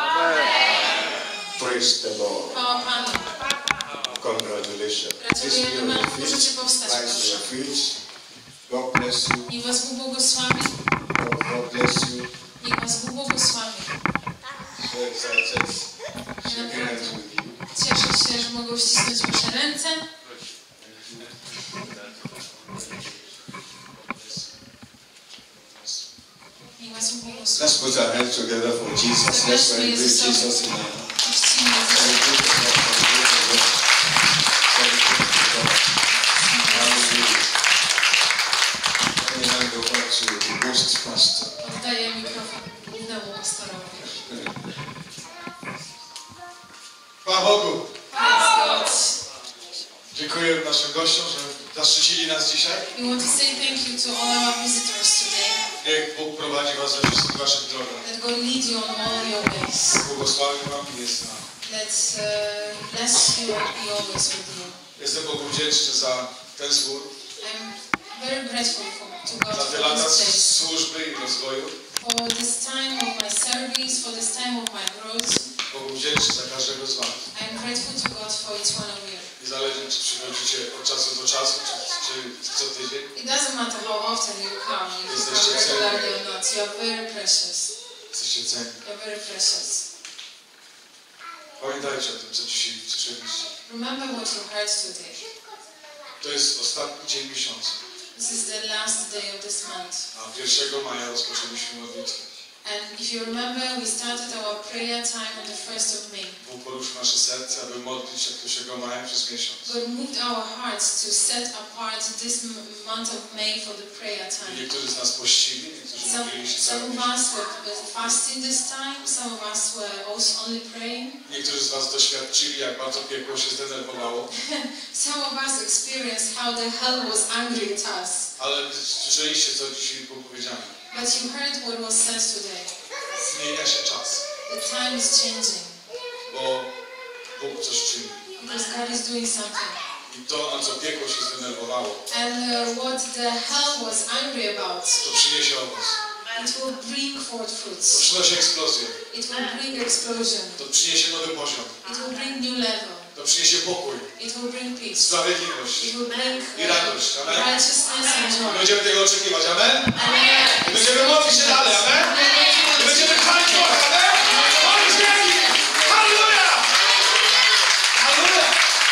Praise the Lord. Chwała Panu. Congratulations. Gratulujemy Wam. Możecie powstać, Rise to proszę. your feet. God bless you. Niech Was Bóg błogosławi. God bless you. Niech Was Bóg błogosławi. So excited. Shaking hands with you. Cieszę się, że mogę uścisnąć Wasze ręce. Niech Was Bóg błogosławi. Let's put our hands together for Jesus. Let's celebrate Jesus in our heart. Uczcimy Jezusa. Celebrate the Lord. Celebrate the Lord. Celebrate the Lord. Hallelujah. Let me hand over to the host pastor. Oddaję mikrofon głównemu pastorowi. Chwała Bogu! Praise God. Dziękuję naszym gościom, że zaszczycili nas dzisiaj. We want to say thank you to all our visitors today. Niech Bóg prowadzi was we wszystkich waszych drogach. Let God lead you on all your ways. Błogosławi wam i jest nam. Let bless you and be always with you. Jestem Bogu wdzięczny za ten zbór, I'm very grateful to God za te for lata this place, służby i rozwoju. for this time of my service, for this time of my growth. Bogu wdzięczny za każdego z was. I'm grateful to God for each one of you. Niezależnie czy przychodzicie od czasu do czasu, czy co tydzień. It doesn't matter how often you come, if you Jesteście come cenni. regularly or not, you are very precious. Jesteście cenni. You're very precious. Pamiętajcie o tym, co dzisiaj słyszeliście. Remember what you heard today. To jest ostatni dzień miesiąca. This is the last day of this month. A 1 maja rozpoczęliśmy modlitwę. And if you remember, we started our prayer time on the 1st of May. Bóg poruszył nasze serce, aby modlić się, kto się go mają przez miesiąc. God moved our hearts to set apart this month of May for the prayer I time. niektórzy z nas pościli, niektórzy modlili się cały Some of miesiąc. us were fasting this time, some of us were also only praying. Niektórzy z was doświadczyli, jak bardzo piekło się zdenerwowało. Some of us experienced how the hell was angry at us. Ale słyszeliście, co dzisiaj było powiedziane. But you heard what was said today. Zmienia się czas, The time is changing bo Bóg coś czyni. because God is doing something. I to, na co piekło się zdenerwowało, And what the hell was angry about, to przyniesie owoc. it will bring forth To fruits. przynosi eksplozję. It will bring explosion. To przyniesie nowy poziom. It will bring new level. To przyniesie pokój, It will bring peace. sprawiedliwość It will bring i radość. Amen? righteousness and joy. Będziemy tego oczekiwać. Amen? And I będziemy modlić się dalej. Amen? I będziemy chwalić Boga. Amen? On jest wielki. Halleluja! Halleluja!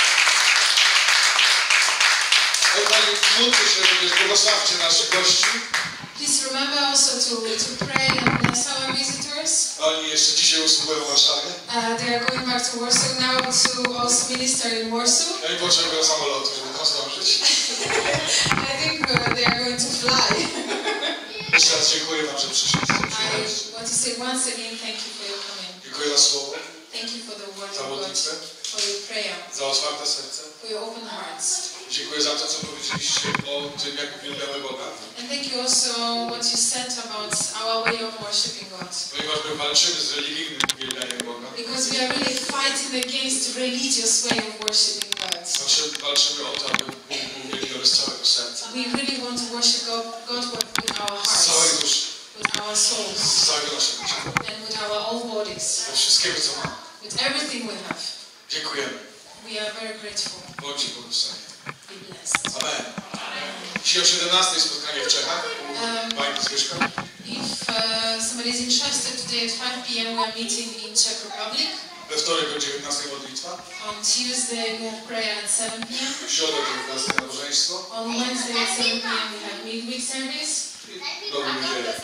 Oj, Panie, módlcie się również, błogosławcie naszych gości. please remember also to pray and bless our visitors. Oni jeszcze dzisiaj usługują w Warszawie. They are going back to Warsaw now to also minister in Warsaw. Ja nie potrzebują samolotu, żeby tam zdążyć. I think they are going to fly. Jeszcze raz dziękuję Wam, że przyszliście. I want to say once again thank you for your coming. Dziękuję za słowo, Thank you for the word za of God, modlitwę, for your prayer, za otwarte serce. for your open hearts. Dziękuję za to, co powiedzieliście o tym, jak uwielbiamy Boga. And thank you also what you said about our way of worshiping God. Ponieważ my walczymy z religijnym uwielbianiem Boga. Because we are really fighting against religious way of worshiping God. Walczymy o to, aby Bóg uwielbiony z całego serca, We really want to worship God with our z całej hearts, duszy, with our souls, z całego naszego ciała, and with our own bodies, ze wszystkiego, co mamy. with everything we have. Dziękujemy. We are very grateful. Bądźcie błogosławieni. Be blessed. Amen. Dzisiaj o 17 spotkanie w Czechach. Pani Zbyszka. If somebody is interested, today at 5 p.m. we are meeting in Czech Republic. We wtorek o 19 modlitwa. On Tuesday we have prayer at 7 p.m. W środę o 19 nabożeństwo. On Wednesday at 7 p.m. we have midweek service. Dobrą niedzielę.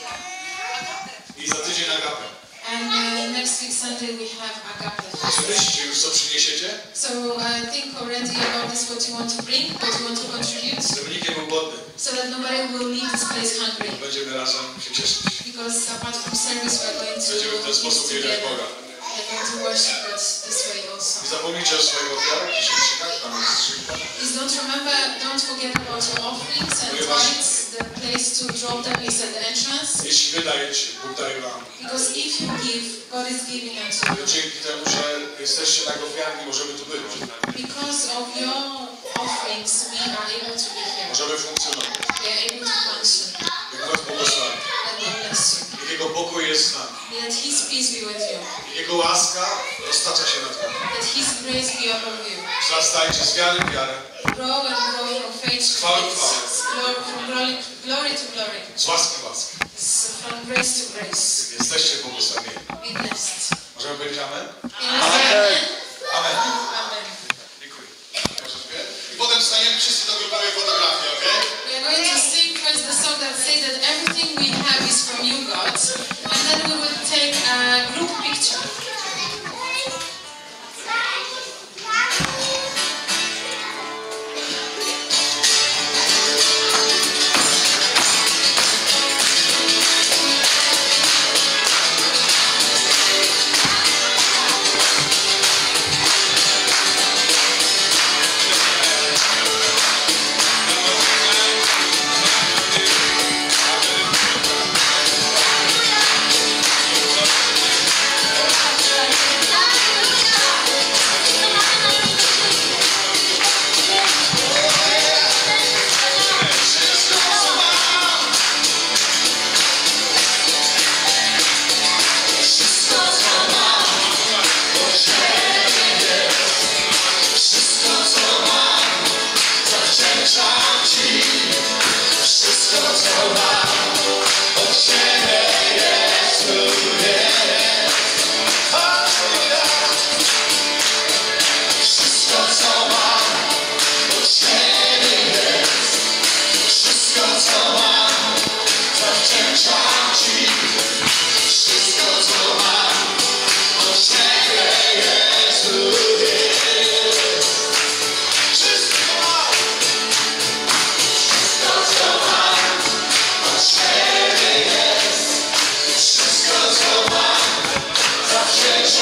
I za tydzień agapę. And next week Sunday we have Agape. Myślicie już, co przyniesiecie? So think already about this, what you want to bring, what you want to contribute, Żeby nikt nie był głodny. so that nobody will leave this place hungry. Będziemy razem się cieszyć. Because apart from service we are going to Będziemy w ten sposób eat wielbiać together. Boga. We are going to worship God this way also. Nie zapomnijcie o swoich ofiarach i święcikach, tam jest skrzynka. Please don't forget about your offerings and tithes. The place to drop them is at the entrance. Jeśli wydajecie, Bóg daje wam. Because if you give, God is giving unto To you. dzięki temu, że jesteście tak ofiarni, możemy tu być. Because of your offerings, we are able to be here. Możemy funkcjonować. We are able to function. Niech Was błogosławi. And God bless you. Niech Jego pokój jest z nami. Let His peace be with you. Niech Jego łaska roztacza się nad wami. Let His grace be upon you. Wzrastajcie z wiary w wiarę, Grow and grow from faith to Chwała, faith. chwała. From glory to glory. z łaski w łaskę. From grace to grace. Jesteście błogosławieni. Be blessed. Możemy powiedzieć amen? Amen. Amen. Amen. Dziękuję. I potem wstaniemy wszyscy do grupowej fotografii, ok? We are going to sing first the song that says that everything we have is from you, God. And then we will take a group picture. Yes.